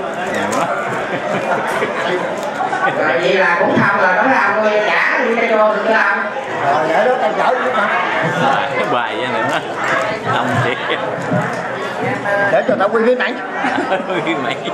Rồi vậy là cũng xong rồi đó, làm tôi trả đi cho cô được không? Rồi để đó tao chở chứ mà. Cái bài vậy nữa. Ông thiệt. Để cho tao quay phim ảnh. Quay phim ảnh.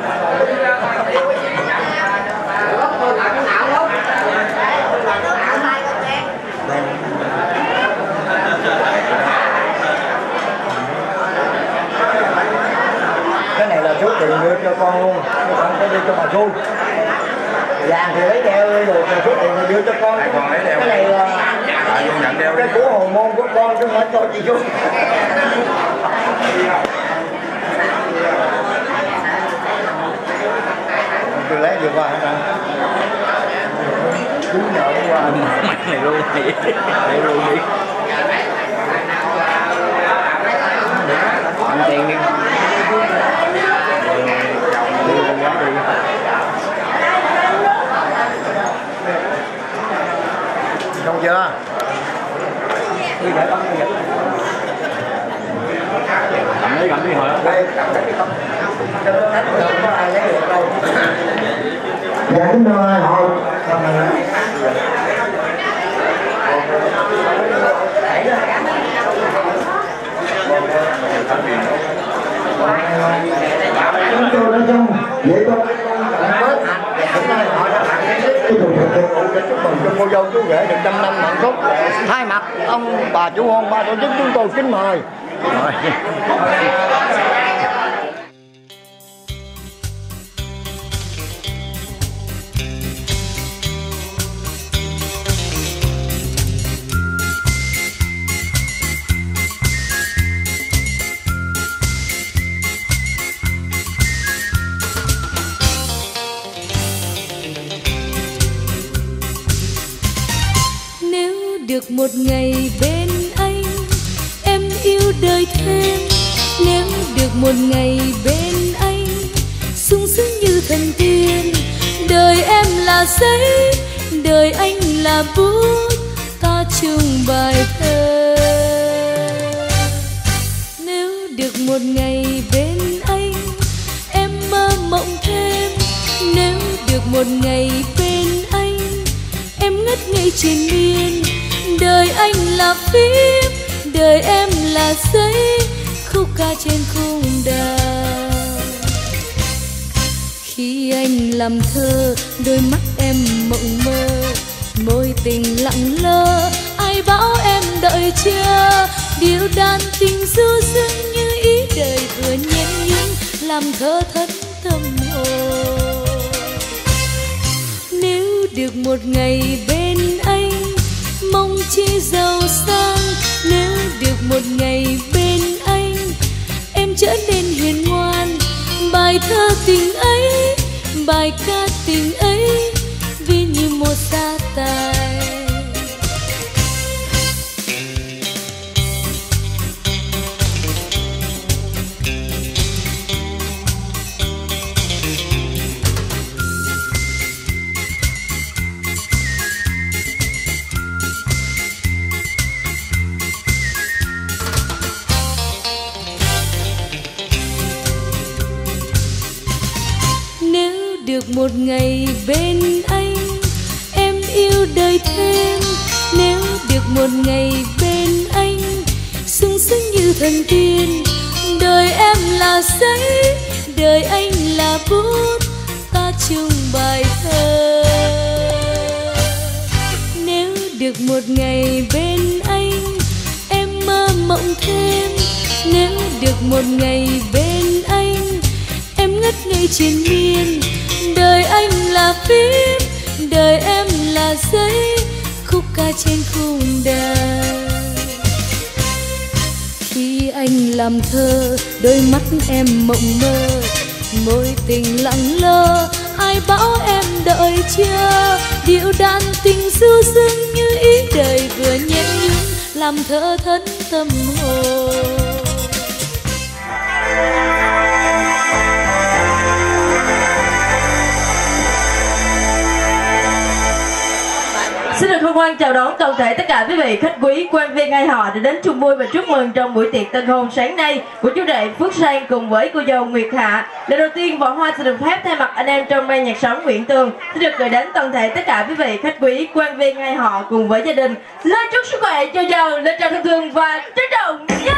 Cái này là số tiền đưa cho con luôn, không có đưa cho bà xui. Vàng thì lấy theo được, số tiền thì đưa cho con. Cái này là cái của hồn môn của con chứ không phải cho chị xui. Tôi lấy vừa qua hả? Đúng nhợ qua. Mặt này luôn đi. Để luôn đi. Ăn tiền đi. Xong chưa? Đi để con đi. Cầm đi, cầm đi hồi đó. Dạ kính thưa hội. Chúng tôi đã xong vậy con chúc mừng cho cô dâu chú rể được trăm năm hạnh phúc. Thay mặt ông bà chủ hôn ba tổ chức chúng tôi kính mời. được một ngày bên anh em yêu đời thêm, nếu được một ngày bên anh sung sướng như thần tiên. Đời em là giấy, đời anh là bút, ta chung bài thơ. Nếu được một ngày bên anh em mơ mộng thêm, nếu được một ngày bên anh em ngất ngây triền miên. Đời anh là phím, đời em là giấy, khúc ca trên khung đàn. Khi anh làm thơ, đôi mắt em mộng mơ, môi tình lặng lơ, ai bảo em đợi chờ. Điệu đàn tình du dương như ý đời vừa nhen nhúm, làm thơ thất tâm hồn. Nếu được một ngày bên anh mong chi giàu sang, nếu được một ngày bên anh em trở nên hiền ngoan. Bài thơ tình ấy, bài ca tình ấy, vì như một gia tài. Được một ngày bên anh em yêu đời thêm, nếu được một ngày bên anh sung sướng như thần tiên. Đời em là giấy, đời anh là bút, ta chung bài thơ. Nếu được một ngày bên anh em mơ mộng thêm, nếu được một ngày bên anh em ngất ngây triền miên. Đời anh là phím, đời em là giấy, khúc ca trên khung đàn. Khi anh làm thơ, đôi mắt em mộng mơ, môi tình lặng lơ, ai bảo em đợi chờ. Điệu đàn tình du dương như ý đời vừa nhen nhúm, làm thơ thẫn tâm hồn. Xin được hân hoan chào đón toàn thể tất cả quý vị khách quý, quan viên hai họ đã đến chung vui và chúc mừng trong buổi tiệc tân hôn sáng nay của chú rể Phước Sang cùng với cô dâu Nguyệt Hạ. Lời đầu tiên, võ hoa xin được phép thay mặt anh em trong ban nhạc sống Nguyễn Tường xin được gửi đến toàn thể tất cả quý vị khách quý, quan viên hai họ cùng với gia đình lời chúc sức khỏe cho giàu, lời chào thân thương và trân trọng nhất.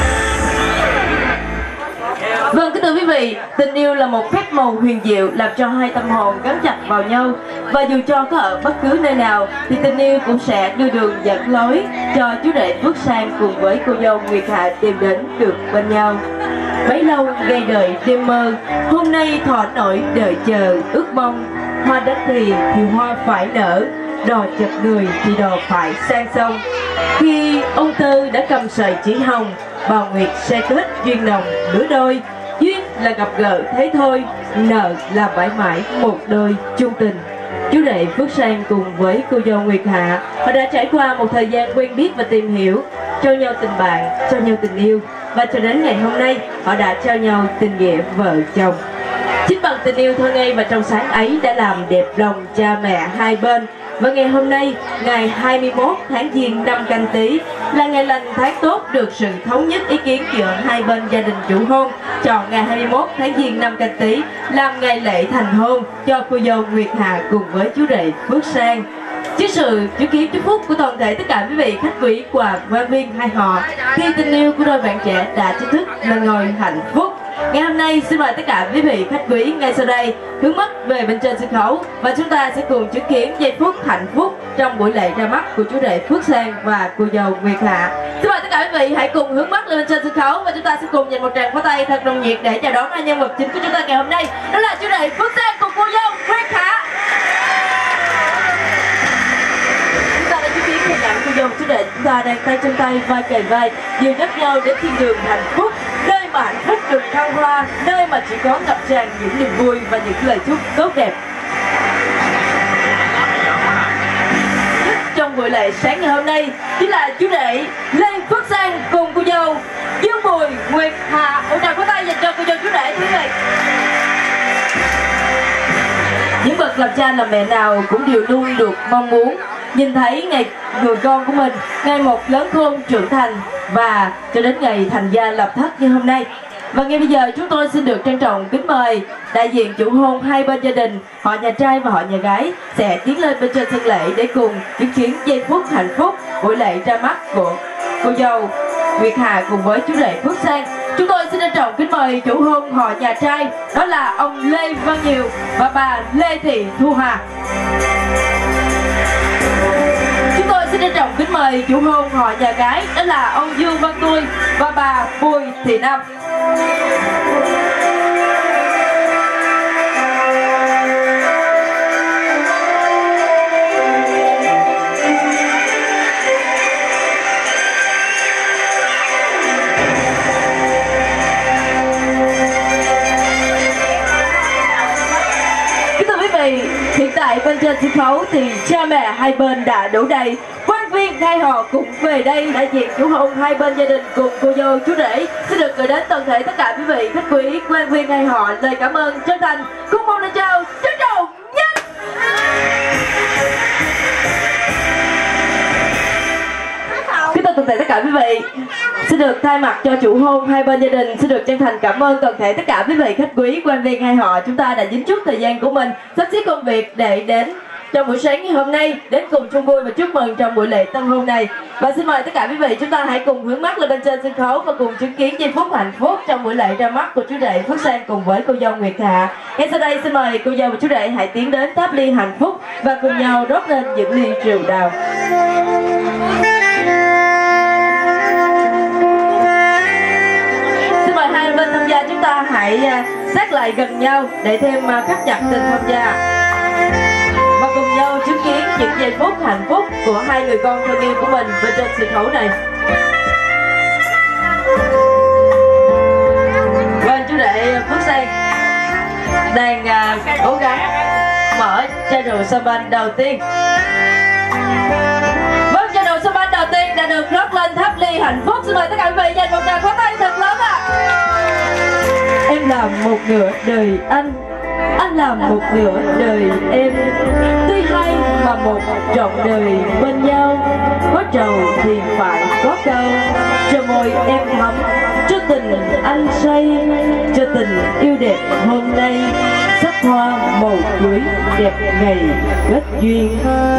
Vâng, kính thưa quý vị, tình yêu là một phép màu huyền diệu làm cho hai tâm hồn gắn chặt vào nhau. Và dù cho có ở bất cứ nơi nào thì tình yêu cũng sẽ đưa đường dẫn lối cho chú rể Phước Sang cùng với cô dâu Nguyệt Hạ tìm đến được bên nhau. Bấy lâu gây đời đêm mơ, hôm nay thọ nổi đợi chờ ước mong. Hoa đất thì thì hoa phải nở, đò chật người thì đò phải sang sông. Khi ông Tư đã cầm sợi chỉ hồng, bà Nguyệt sẽ kết duyên nồng nửa đôi. Duyên là gặp gỡ thế thôi, nợ là mãi mãi một đôi chung tình. Chú rể Phước Sang cùng với cô dâu Nguyệt Hạ, họ đã trải qua một thời gian quen biết và tìm hiểu, cho nhau tình bạn, cho nhau tình yêu, và cho đến ngày hôm nay họ đã trao nhau tình nghĩa vợ chồng. Chính bằng tình yêu thơ ngây và trong sáng ấy đã làm đẹp lòng cha mẹ hai bên. Và ngày hôm nay, ngày hai mươi mốt tháng Giêng năm Canh Tý là ngày lành tháng tốt, được sự thống nhất ý kiến giữa hai bên gia đình chủ hôn chọn ngày hai mươi mốt tháng Giêng năm Canh Tý làm ngày lễ thành hôn cho cô dâu Nguyệt Hạ cùng với chú rể Phước Sang. Trước sự chứng kiến chúc phúc của toàn thể tất cả quý vị khách quý và quan viên hai họ, khi tình yêu của đôi bạn trẻ đã chính thức lên ngôi hạnh phúc. Ngày hôm nay xin mời tất cả quý vị khách quý ngay sau đây hướng mắt về bên trên sân khấu và chúng ta sẽ cùng chứng kiến giây phút hạnh phúc trong buổi lễ ra mắt của chú rể Phước Sang và cô dâu Nguyệt Hạ. Xin mời tất cả quý vị hãy cùng hướng mắt lên bên trên sân khấu và chúng ta sẽ cùng dành một tràng pháo tay thật nồng nhiệt để chào đón hai nhân vật chính của chúng ta ngày hôm nay, đó là chú rể Phước Sang cùng cô dâu Nguyệt Hạ. Chúng ta đã chứng kiến hình ảnh cô dâu chú rể chúng ta đang tay trên tay, vai kề vai, dìu dắt nhau đến thiên đường hạnh phúc, nơi mà hạnh phúc được thăng hoa, nơi mà chỉ có ngập tràn những niềm vui và những lời chúc tốt đẹp. Trong buổi buổi lễ sáng ngày hôm nay chính là chú rể Lê Phước Sang cùng cô dâu Dương Bùi Nguyệt Hà. Một tràng pháo tay dành cho cô dâu chú rể quý vị. Những bậc làm cha làm mẹ nào cũng đều luôn được mong muốn nhìn thấy ngày người con của mình ngày một lớn khôn trưởng thành và cho đến ngày thành gia lập thất như hôm nay. Và ngay bây giờ chúng tôi xin được trân trọng kính mời đại diện chủ hôn hai bên gia đình, họ nhà trai và họ nhà gái sẽ tiến lên bên trên sân lễ để cùng chứng kiến giây phút hạnh phúc buổi lễ ra mắt của cô dâu Nguyệt Hà cùng với chú rể Phước Sang. Chúng tôi xin trân trọng kính mời chủ hôn họ nhà trai, đó là ông Lê Văn Nhiều và bà Lê Thị Thu Hà. Chúng tôi xin trân trọng kính mời chủ hôn họ nhà gái, đó là ông Dương Văn Tui và bà Bùi Thị Năm. Hiện tại bên trên sân khấu thì cha mẹ hai bên đã đủ đầy, quan viên hai họ cũng về đây, đại diện chủ hôn hai bên gia đình cùng cô dâu chú rể xin được gửi đến toàn thể tất cả quý vị khách quý quan viên hai họ lời cảm ơn chân thành, cùng một lời chào trân trọng nhất. Kính thưa toàn thể tất cả quý vị, xin được thay mặt cho chủ hôn hai bên gia đình xin được chân thành cảm ơn toàn thể tất cả quý vị khách quý quan viên hai họ chúng ta đã dính chút thời gian của mình sắp xếp công việc để đến trong buổi sáng ngày hôm nay đến cùng chung vui và chúc mừng trong buổi lễ tân hôn này. Và xin mời tất cả quý vị chúng ta hãy cùng hướng mắt lên bên trên sân khấu và cùng chứng kiến giây phút hạnh phúc trong buổi lễ ra mắt của chú rể Phước Sang cùng với cô dâu Nguyệt Hà. Ngay sau đây xin mời cô dâu và chú rể hãy tiến đến tháp ly hạnh phúc và cùng nhau rót lên những ly rượu đào. Xin mời hai bên tham gia chúng ta hãy sát lại gần nhau để thêm khắc chặt tình tham gia và cùng nhau chứng kiến những giây phút hạnh phúc của hai người con thân yêu của mình bên trên sân khấu này. Vâng, chú rể Phước Sang đang uh, cố gắng mở chai rượu champagne đầu tiên. Vâng, chai rượu champagne đầu tiên đã được rót lên tháp ly hạnh phúc. Xin mời tất cả quý vị dành một tràng pháo tay thật lớn ạ. À. Em là một nửa đời anh, anh là một nửa đời em, tuy hai mà một trọn đời bên nhau. Có trầu thì phải có câu, cho môi em thắm, cho tình anh say, cho tình yêu đẹp hôm nay, sắc hoa màu cưới đẹp ngày kết duyên.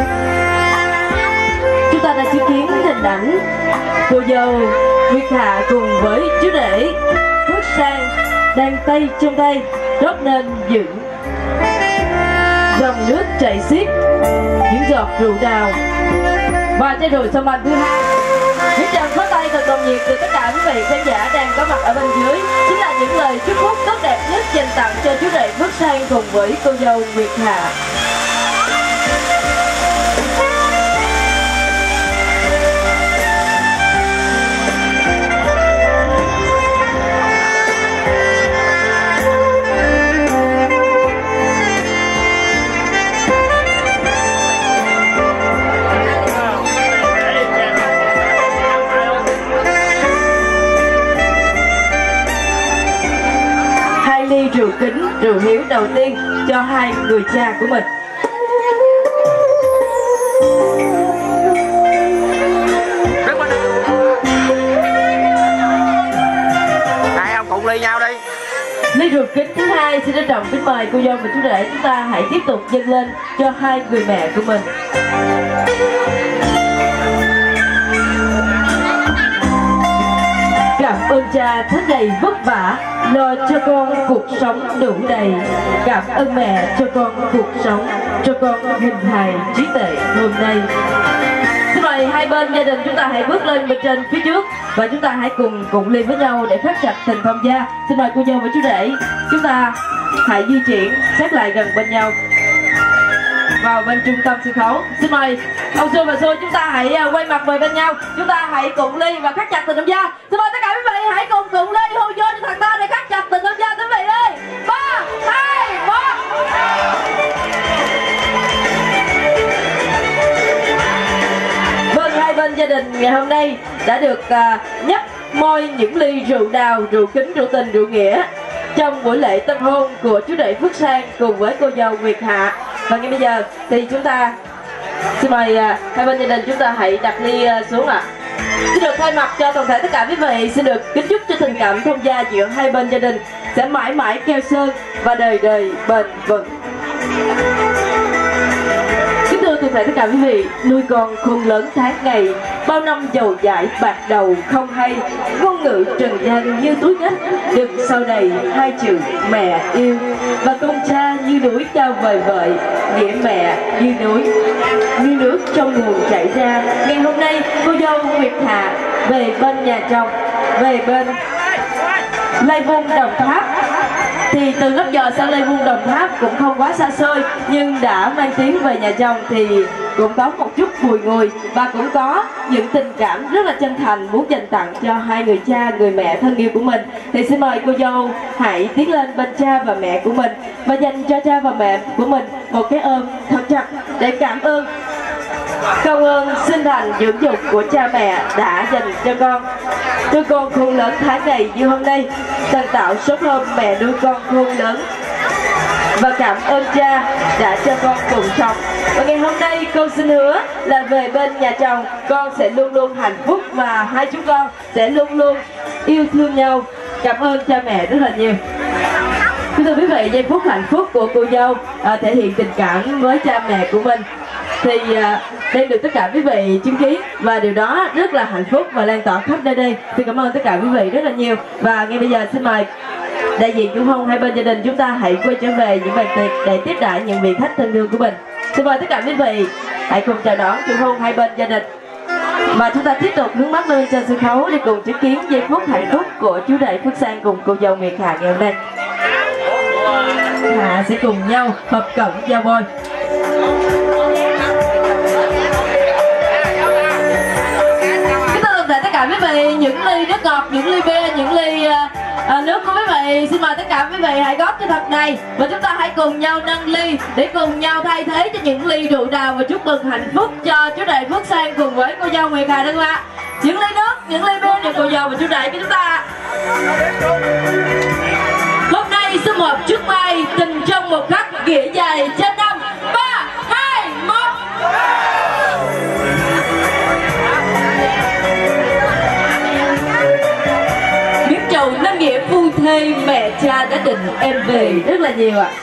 Chúng ta đã chứng kiến hình ảnh cô dâu Nguyệt Hà cùng với chú rể Phước Sang đang tay trong tay rót nên những dòng nước chảy xiết, những giọt rượu đào và chai rượu champagne thứ hai. Những tràng pháo tay thật nồng nhiệt từ tất cả quý vị khán giả đang có mặt ở bên dưới chính là những lời chúc phúc tốt đẹp nhất dành tặng cho chú rể Phước Sang cùng với cô dâu Nguyệt Hà. Rượu kính, rượu hiếu đầu tiên cho hai người cha của mình. Hai ông cùng ly nhau đi. Ly rượu kính thứ hai xin trân trọng kính mời cô dâu và chú rể chúng ta hãy tiếp tục dâng lên cho hai người mẹ của mình. Cảm ơn cha tháng ngày vất vả lo cho con cuộc sống đủ đầy. Cảm ơn mẹ cho con cuộc sống, cho con hình hài trí tuệ hôm nay. Xin mời hai bên gia đình chúng ta hãy bước lên bên trên phía trước và chúng ta hãy cùng cùng ly với nhau để thắt chặt tình thông gia. Xin mời cô dâu và chú rể chúng ta hãy di chuyển sát lại gần bên nhau vào bên trung tâm sân khấu. Xin mời ông Xuân và Xuân chúng ta hãy quay mặt về bên nhau, chúng ta hãy cùng ly và thắt chặt tình thông gia. Xin mời tất cả quý vị hãy cùng cùng ly hô vô cho thằng ta để thắt chặt tình thông gia quý vị ơi. Ba, hai, một. bên gia đình ngày hôm nay đã được à, nhấp môi những ly rượu đào, rượu kính, rượu tình, rượu nghĩa trong buổi lễ tân hôn của chú rể Phước Sang cùng với cô dâu Nguyệt Hạ. Và ngay bây giờ thì chúng ta xin mời à, hai bên gia đình chúng ta hãy đặt ly à, xuống ạ. À. Xin được thay mặt cho toàn thể tất cả quý vị xin được kính chúc cho tình cảm thông gia giữa hai bên gia đình sẽ mãi mãi keo sơn và đời đời bền vững. Kính thưa toàn thể tất cả quý vị, nuôi con khôn lớn tháng ngày, bao năm dầu dãi bạc đầu không hay, ngôn ngữ trần gian như túi ngách, đừng sau này hai chữ mẹ yêu, và công cha như núi cao vời vợi, nghĩa mẹ như núi, như nước trong nguồn chảy ra. Ngày hôm nay cô dâu Nguyệt Hạ về bên nhà chồng, về bên Lai Vung Đồng Tháp, thì từ lúc giờ sang Lai Vung Đồng Tháp cũng không quá xa xôi, nhưng đã mang tiếng về nhà chồng thì cũng có một chút bùi ngùi và cũng có những tình cảm rất là chân thành muốn dành tặng cho hai người cha, người mẹ thân yêu của mình. Thì xin mời cô dâu hãy tiến lên bên cha và mẹ của mình và dành cho cha và mẹ của mình một cái ôm thật chặt để cảm ơn công ơn sinh thành dưỡng dục của cha mẹ đã dành cho con. Nuôi con khôn lớn tháng ngày như hôm nay, tần tạo số hôm mẹ nuôi con khôn lớn, và cảm ơn cha đã cho con cùng sống. Và ngày hôm nay con xin hứa là về bên nhà chồng con sẽ luôn luôn hạnh phúc và hai chúng con sẽ luôn luôn yêu thương nhau. Cảm ơn cha mẹ rất là nhiều. Thưa quý vị, giây phút hạnh phúc của cô dâu à, thể hiện tình cảm với cha mẹ của mình thì à, đang được tất cả quý vị chứng kiến, và điều đó rất là hạnh phúc và lan tỏa khắp nơi đây. Xin cảm ơn tất cả quý vị rất là nhiều. Và ngay bây giờ xin mời đại diện chủ hôn hai bên gia đình chúng ta hãy quay trở về những bàn tiệc để tiếp đãi những vị khách thân thương của mình. Xin mời tất cả quý vị hãy cùng chào đón chủ hôn hai bên gia đình, và chúng ta tiếp tục hướng mắt lên trên sân khấu để cùng chứng kiến giây phút hạnh phúc của chú rể Phước Sang cùng cô dâu Nguyệt Hạ ngày hôm nay. Hạ sẽ cùng nhau hợp cận giao bôi. Tất cả quý vị, những ly nước ngọt, những ly bia, những ly uh, nước của quý vị, xin mời tất cả quý vị hãy góp cho thật này và chúng ta hãy cùng nhau nâng ly để cùng nhau thay thế cho những ly rượu đào và chúc mừng hạnh phúc cho chú rể Phước Sang cùng với cô dâu Nguyệt Hà, được không ạ? Những ly nước, những ly bia để cô dâu và chú rể của chúng ta. Hôm nay số một chúc mai tình trong một khắc nghĩa dài trên năm. Ba, hai, một. Chầu nâng nghĩa phu thê, mẹ cha đã định em về rất là nhiều ạ.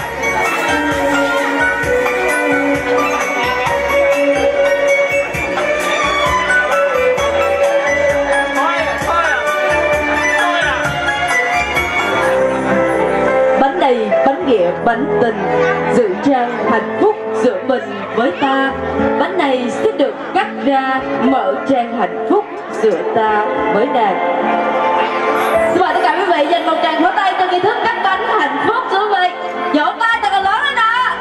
Bánh này bánh nghĩa bánh tình, dự trang hạnh phúc giữa mình với ta. Bánh này sẽ được cắt ra mở trang hạnh phúc giữa ta với nàng. Xin mời tất cả quý vị dành một tràng vỗ tay cho nghi thức cắt bánh hạnh phúc của quý vị. Vỗ tay thật là lớn lên ạ.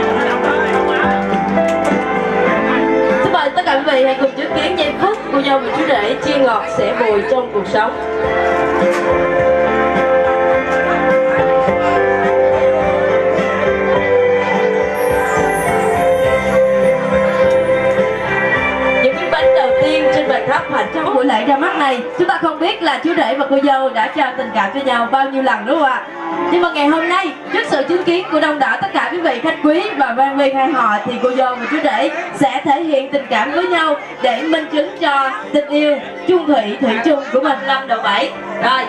Xin mời tất cả quý vị hãy cùng chứng kiến giây phút cô dâu và chú rể chia ngọt sẻ bùi trong cuộc sống. Hạnh trong buổi lễ ra mắt này, chúng ta không biết là chú rể và cô dâu đã trao tình cảm cho nhau bao nhiêu lần, đúng không ạ? Nhưng mà ngày hôm nay, trước sự chứng kiến của đông đảo tất cả quý vị khách quý và ban viên hai họ, thì cô dâu và chú rể sẽ thể hiện tình cảm với nhau để minh chứng cho tình yêu chung thủy thủy chung của mình năm đầu bảy. Rồi.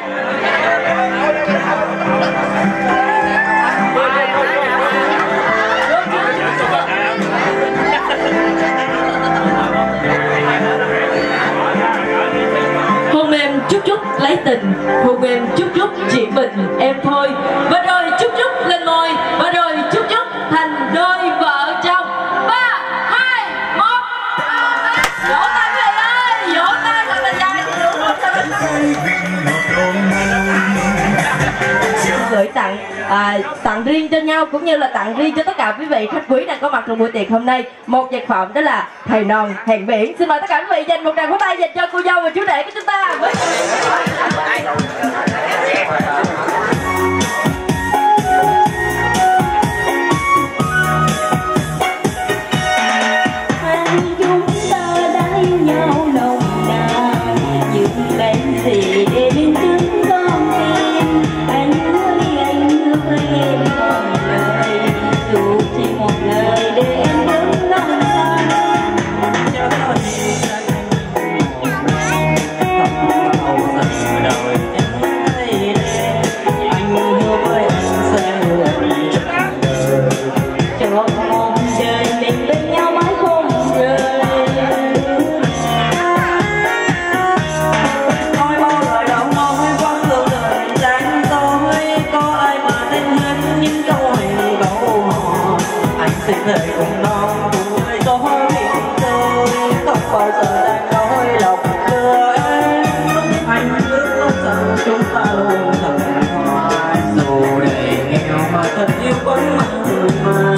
Hôn em chút chút lấy tình, hôn em chút chút chỉ mình em thôi, và rồi chút chút lên môi, và rồi chút chút thành đôi vợ chồng. Ba, hai, một. Vỗ tay quý vị ơi, vỗ tay thật là dài. Gửi tặng à, tặng riêng cho nhau cũng như là tặng riêng cho tất cả quý vị khách quý đang có mặt trong buổi tiệc hôm nay một vật phẩm, đó là thầy non hẹn biển. Xin mời tất cả quý vị dành một tràng vỗ tay dành cho cô dâu và chú rể của chúng ta. Chúng ta đã yêu nhau bao giờ đang nói lòng đưa em. Anh ước lúc rằng chúng ta luôn thật hòa, dù đầy nghèo mà thật yêu vẫn mặn mà.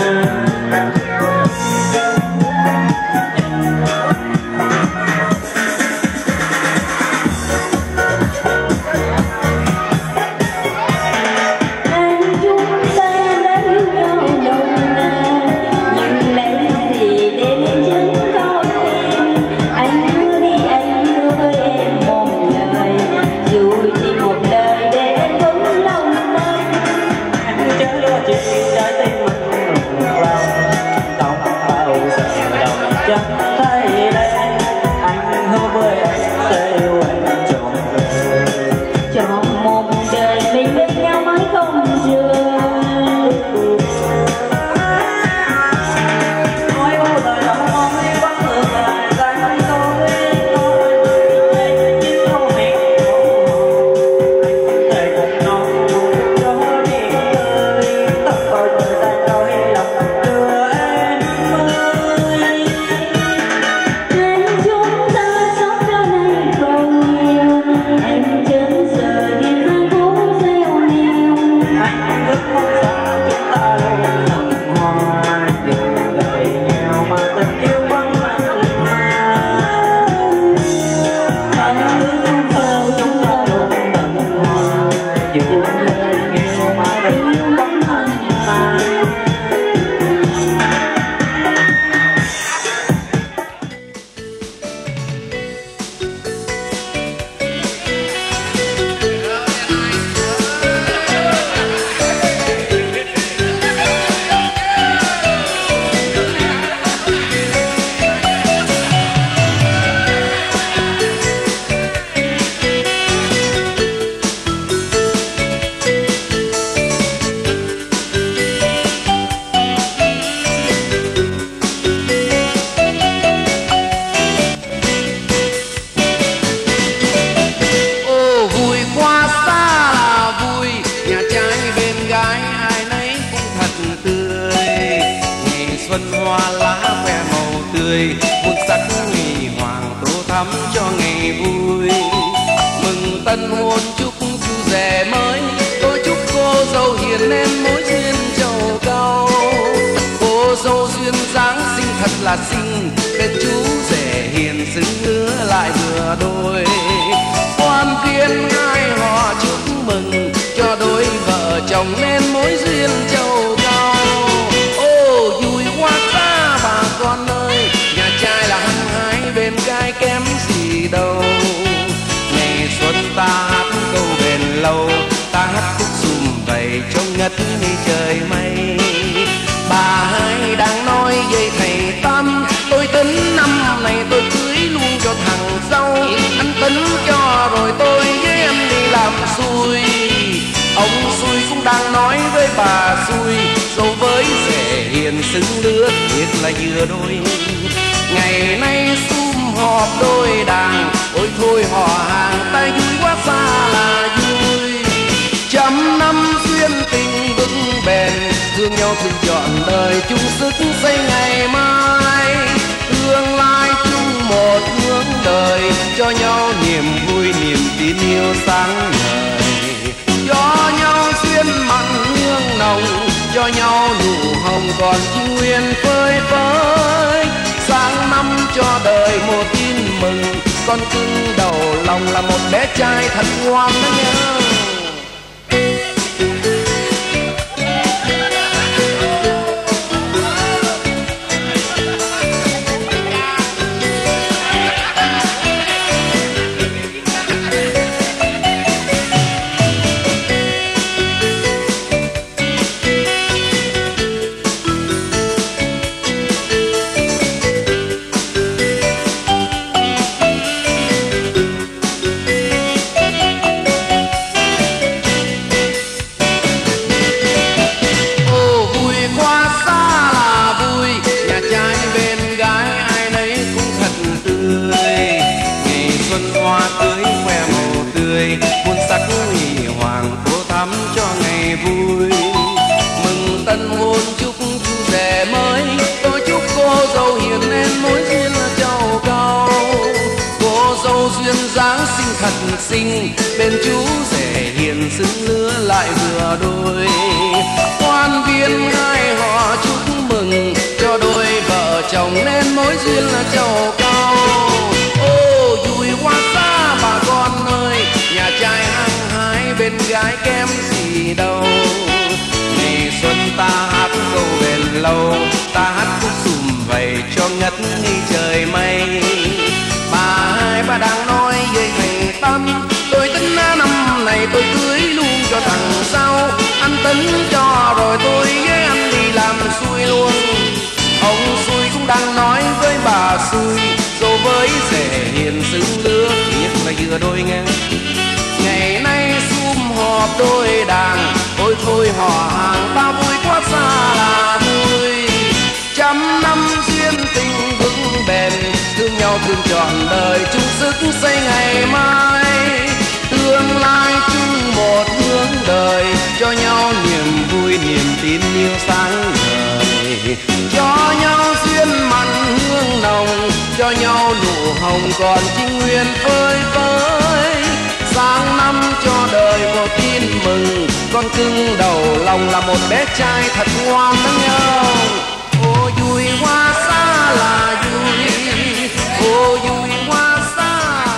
sinh bên chú rể hiền xứng lứa lại vừa đôi. Quan viên hai họ chúc mừng cho đôi vợ chồng nên mối duyên là giàu cao. Ô vui quá xa bà con ơi, nhà trai hăng hái bên gái kém gì đâu. Ngày xuân ta hát câu bền lâu, ta hát khúc sùm vầy cho ngất nghi trời mây. Bà hai bà đang nói với thành tâm, tôi tính năm này tôi cưới luôn cho thằng sau. Anh tính cho rồi tôi với anh đi làm xuôi luôn. Ông xuôi cũng đang nói với bà xuôi, dâu với rể hiền xứng lứa thiệt là vừa đôi ngang. Ngày nay sum họp đôi đàn, ôi thôi họ hàng ta vui quá xa là vui. Trăm năm duyên tình vững bền, thương nhau thương trọn đời chung sức xây ngày mai. Tương lai chung một hướng đời, cho nhau niềm vui niềm tin yêu sáng ngời. Cho nhau duyên mặn hương nồng, cho nhau nụ hồng còn trinh nguyên phơi phới. Sang năm cho đời một tin mừng, con cưng đầu lòng là một bé trai thật ngoan đó nhau. Ô vui quá xa là vui, ô vui quá xa.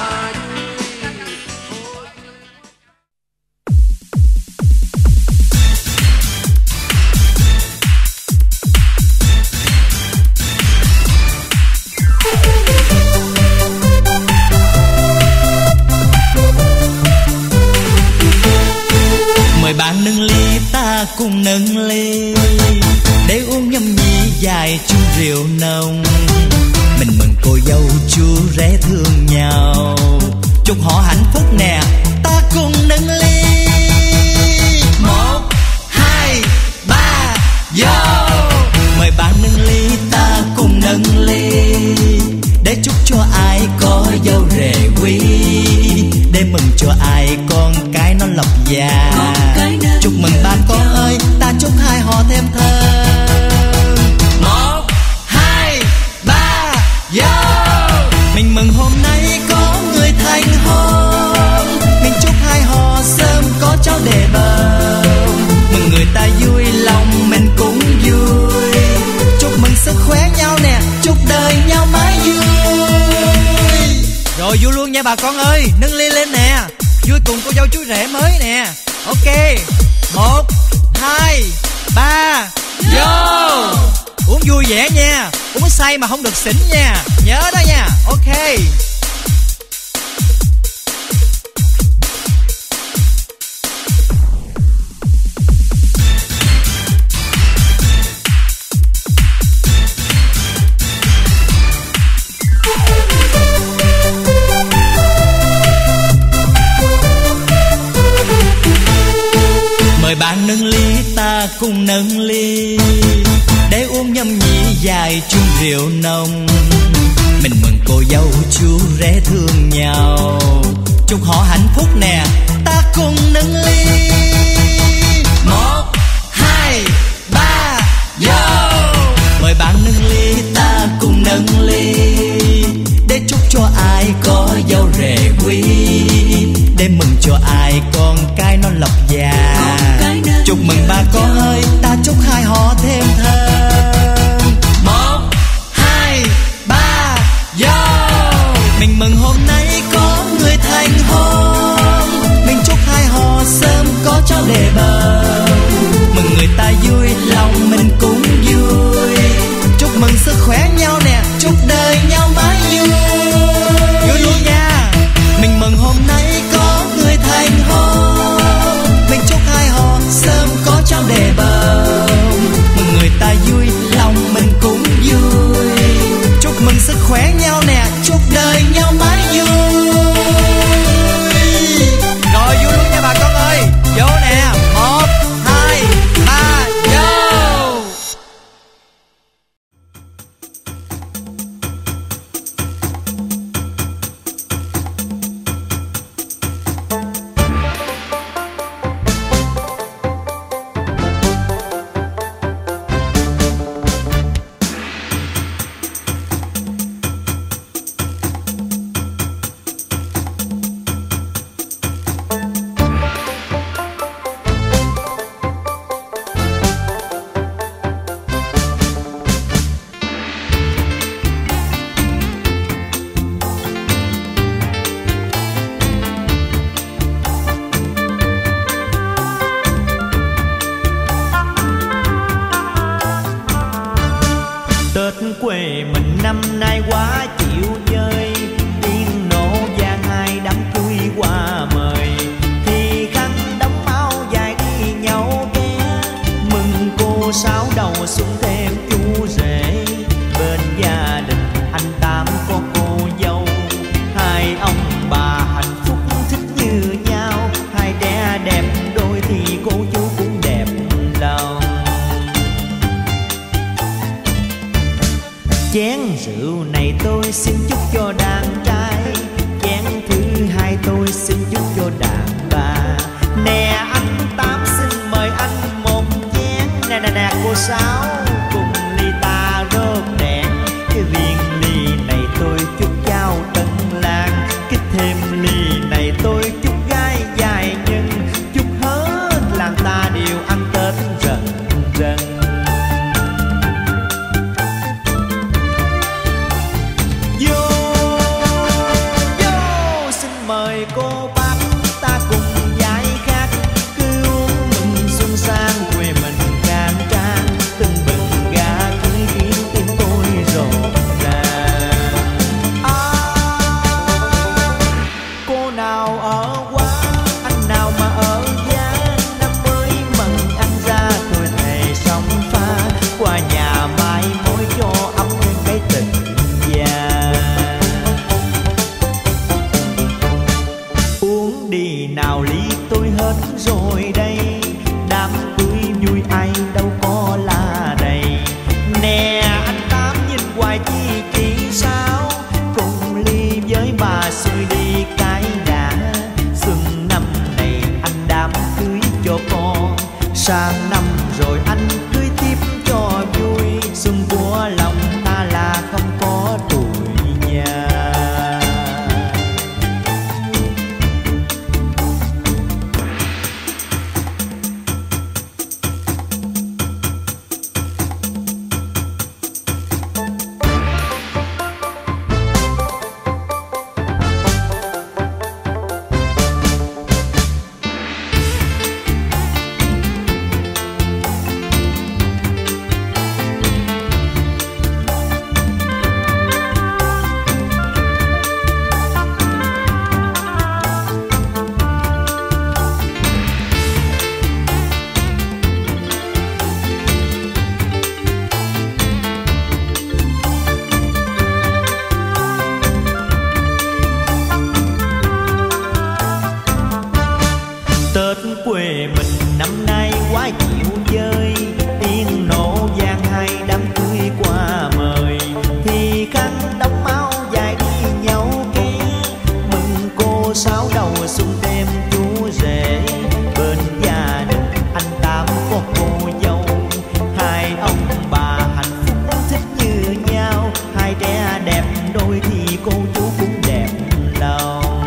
Mời bạn nâng ly ta cùng nâng ly, để uống nhâm nhi dài chung rượu nồng. Mình mừng cô dâu chú rể thương nhau, chúc họ hạnh phúc nè, ta cùng nâng ly. Một, hai, ba, vô. Mời bạn nâng ly ta cùng nâng ly, để chúc cho ai có dâu rể quý, để mừng cho ai con cái nó lộc già. Chúc mừng ba con ơi, ta chúc hai họ thêm thơm. Một, hai, ba, vô. Mình mừng hôm nay có người thành hôn, mình chúc hai họ sớm có cháu đề bầu. Mừng người ta vui lòng mình cũng vui, chúc mừng sức khỏe nhau nè, chúc đời nhau mãi vui. Rồi vui luôn nha bà con ơi, nâng ly lên nè, vui cùng cô dâu chú rể mới nè. Ok, một, hai, ba, vô. Uống vui vẻ nha, uống say mà không được xỉn nha, nhớ đó nha. Ok. Mời bạn nâng ly ta cùng nâng ly, để uống nhâm nhi dài chung rượu nồng. Mình mừng cô dâu chú rể thương nhau, chúc họ hạnh phúc nè, ta cùng nâng ly. Một, hai, ba, vô. Mời bạn nâng ly ta cùng nâng ly, để chúc cho ai có dâu rể quý, để mừng cho ai con cái nó lộc già. Chúc mừng ba con ơi, ta chúc hai họ thêm thơm. Một, hai, ba, vô. Mình mừng hôm nay có người thành hôn, mình chúc hai họ sớm có cháu đề bầu. Mừng người ta vui lòng mình cũng vui, chúc mừng sức khỏe nhau nè, chúc đời nhau mãi vui. Vui luôn nha. Mình mừng hôm nay có người thành hôn, mình chúc hai họ sớm có cháu đề bầu. Mừng người ta vui lòng mình cũng vui, chúc mừng sức khỏe nhau nè, chúc đời nhau mãi vui. Rồi vui luôn nha bà con ơi, vô nè. Một, cô chú cũng đẹp lòng.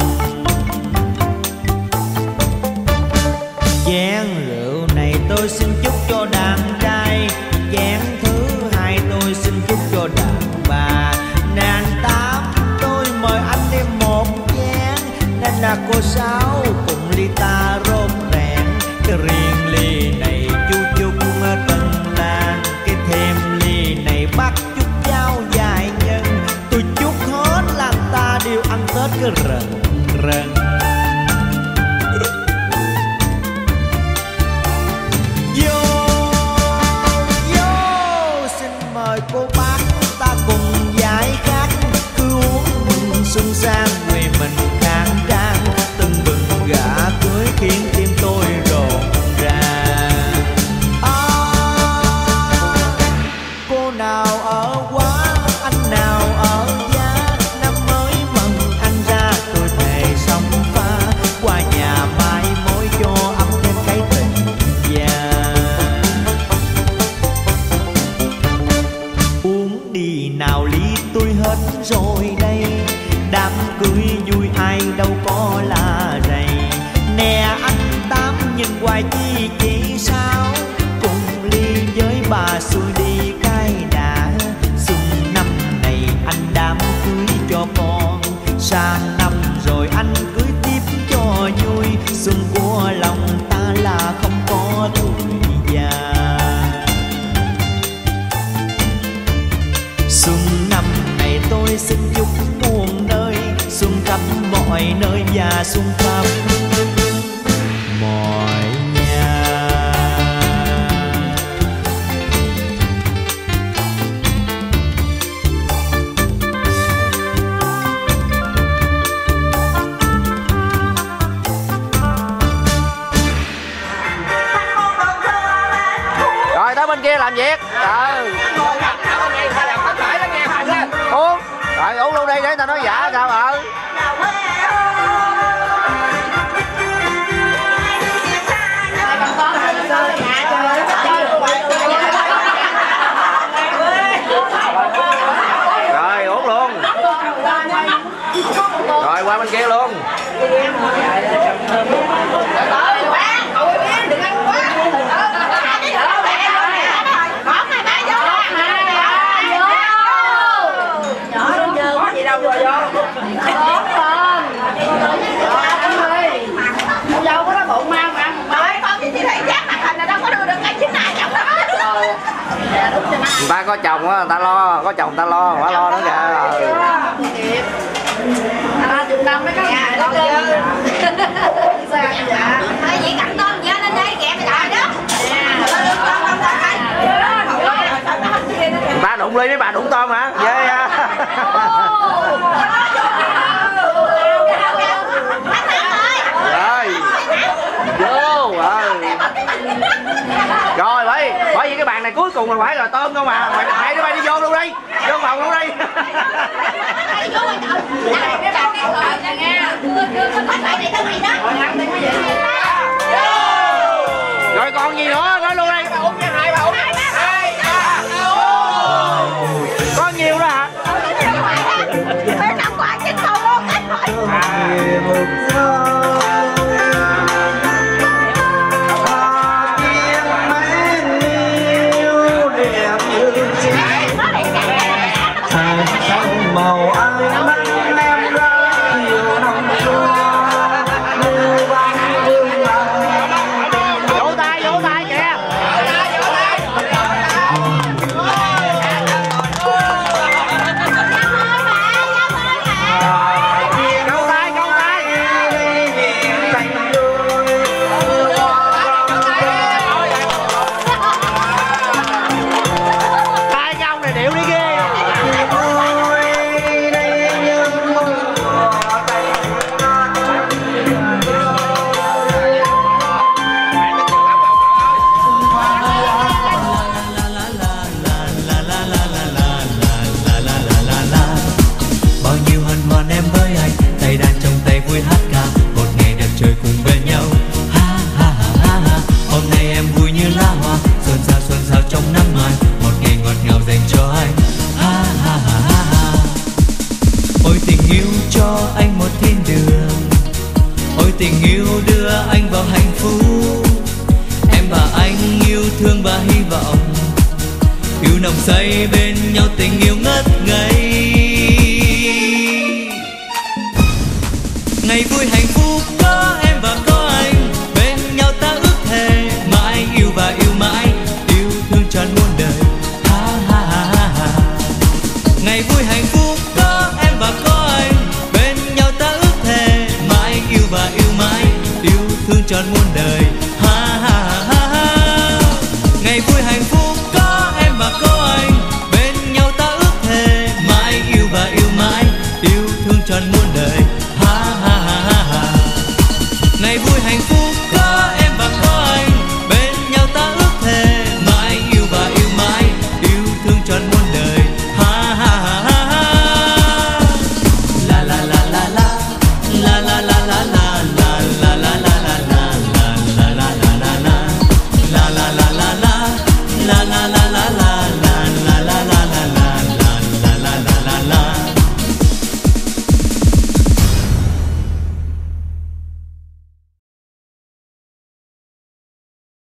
Chén rượu này tôi xin chúc cho đàn trai, chén thứ hai tôi xin chúc cho đàn bà. Nàng tám tôi mời anh thêm một chén, nên là cô sáu cùng ly ta rốt rẽn. Cái riêng ly này chú chúc tân lan, cái thêm ly này bác chúc cháu dài nhân. Tôi chúc hết làng ta đều ăn Tết cái rần rần. Vô vô xin mời cô bác ta cùng giải khát, cứ uống mừng xuân sang quê mình khang trang. Từng bừng gả cưới khiến tim tôi rộn ràng. À, cô nào ở quá, anh nào ở giá, năm mới mừng anh ra tôi thề sống pha. Qua nhà mai mối cho ấm thêm cái tình già. Uống đi nào ly tôi hết rồi đây, đám cưới vui ai đâu có là rầy. Nè anh Tám nhìn hoài chi chỉ sao, cùng ly với bà xuôi đi cái đã. Xuân năm này anh đám cưới cho con, sang năm rồi anh cưới tiếp cho vui. Xuân của lòng ta là không có tuổi già. Xuân năm này tôi xin chúc muôn nơi, xuân khắp mọi nơi và xuân khắp mọi nhà. Rồi tới bên kia làm việc. Trời. Uống. Rồi uống luôn đi để tao nói giả sao ở. Rồi uống luôn. Rồi qua bên kia luôn. Người ta có chồng á, người ta lo, có chồng người ta lo, phải lo nữa kìa. À, chục năm mấy cái nhà đó chứ. Sao dạ? Thôi vậy cắn tôm giá lên đây kẹp lại đó. Người ta đụng ly với bà đụng tôm hả? Ghê á. Rồi. Vô rồi. Rồi bởi bởi vì cái bàn này cuối cùng là phải là tôm không mà. Mày mày đứa bay đi vô luôn đi. Vô phòng luôn đi. Rồi còn gì nữa nói luôn đi. Có nhiều đó hả? Màu ai mắt em tình yêu cho anh một thiên đường, ôi tình yêu đưa anh vào hạnh phúc. Em và anh yêu thương và hy vọng, yêu nồng say bên nhau, tình yêu ngất ngây. Ngày vui hạnh phúc có em và có anh, bên nhau ta ước thề mãi yêu và yêu mãi, yêu thương trọn muôn đời. Ha ha ha ha. Ngày vui hạnh phúc có em và có anh, bên nhau ta ước thề mãi yêu và yêu mãi, yêu thương trọn muôn đời.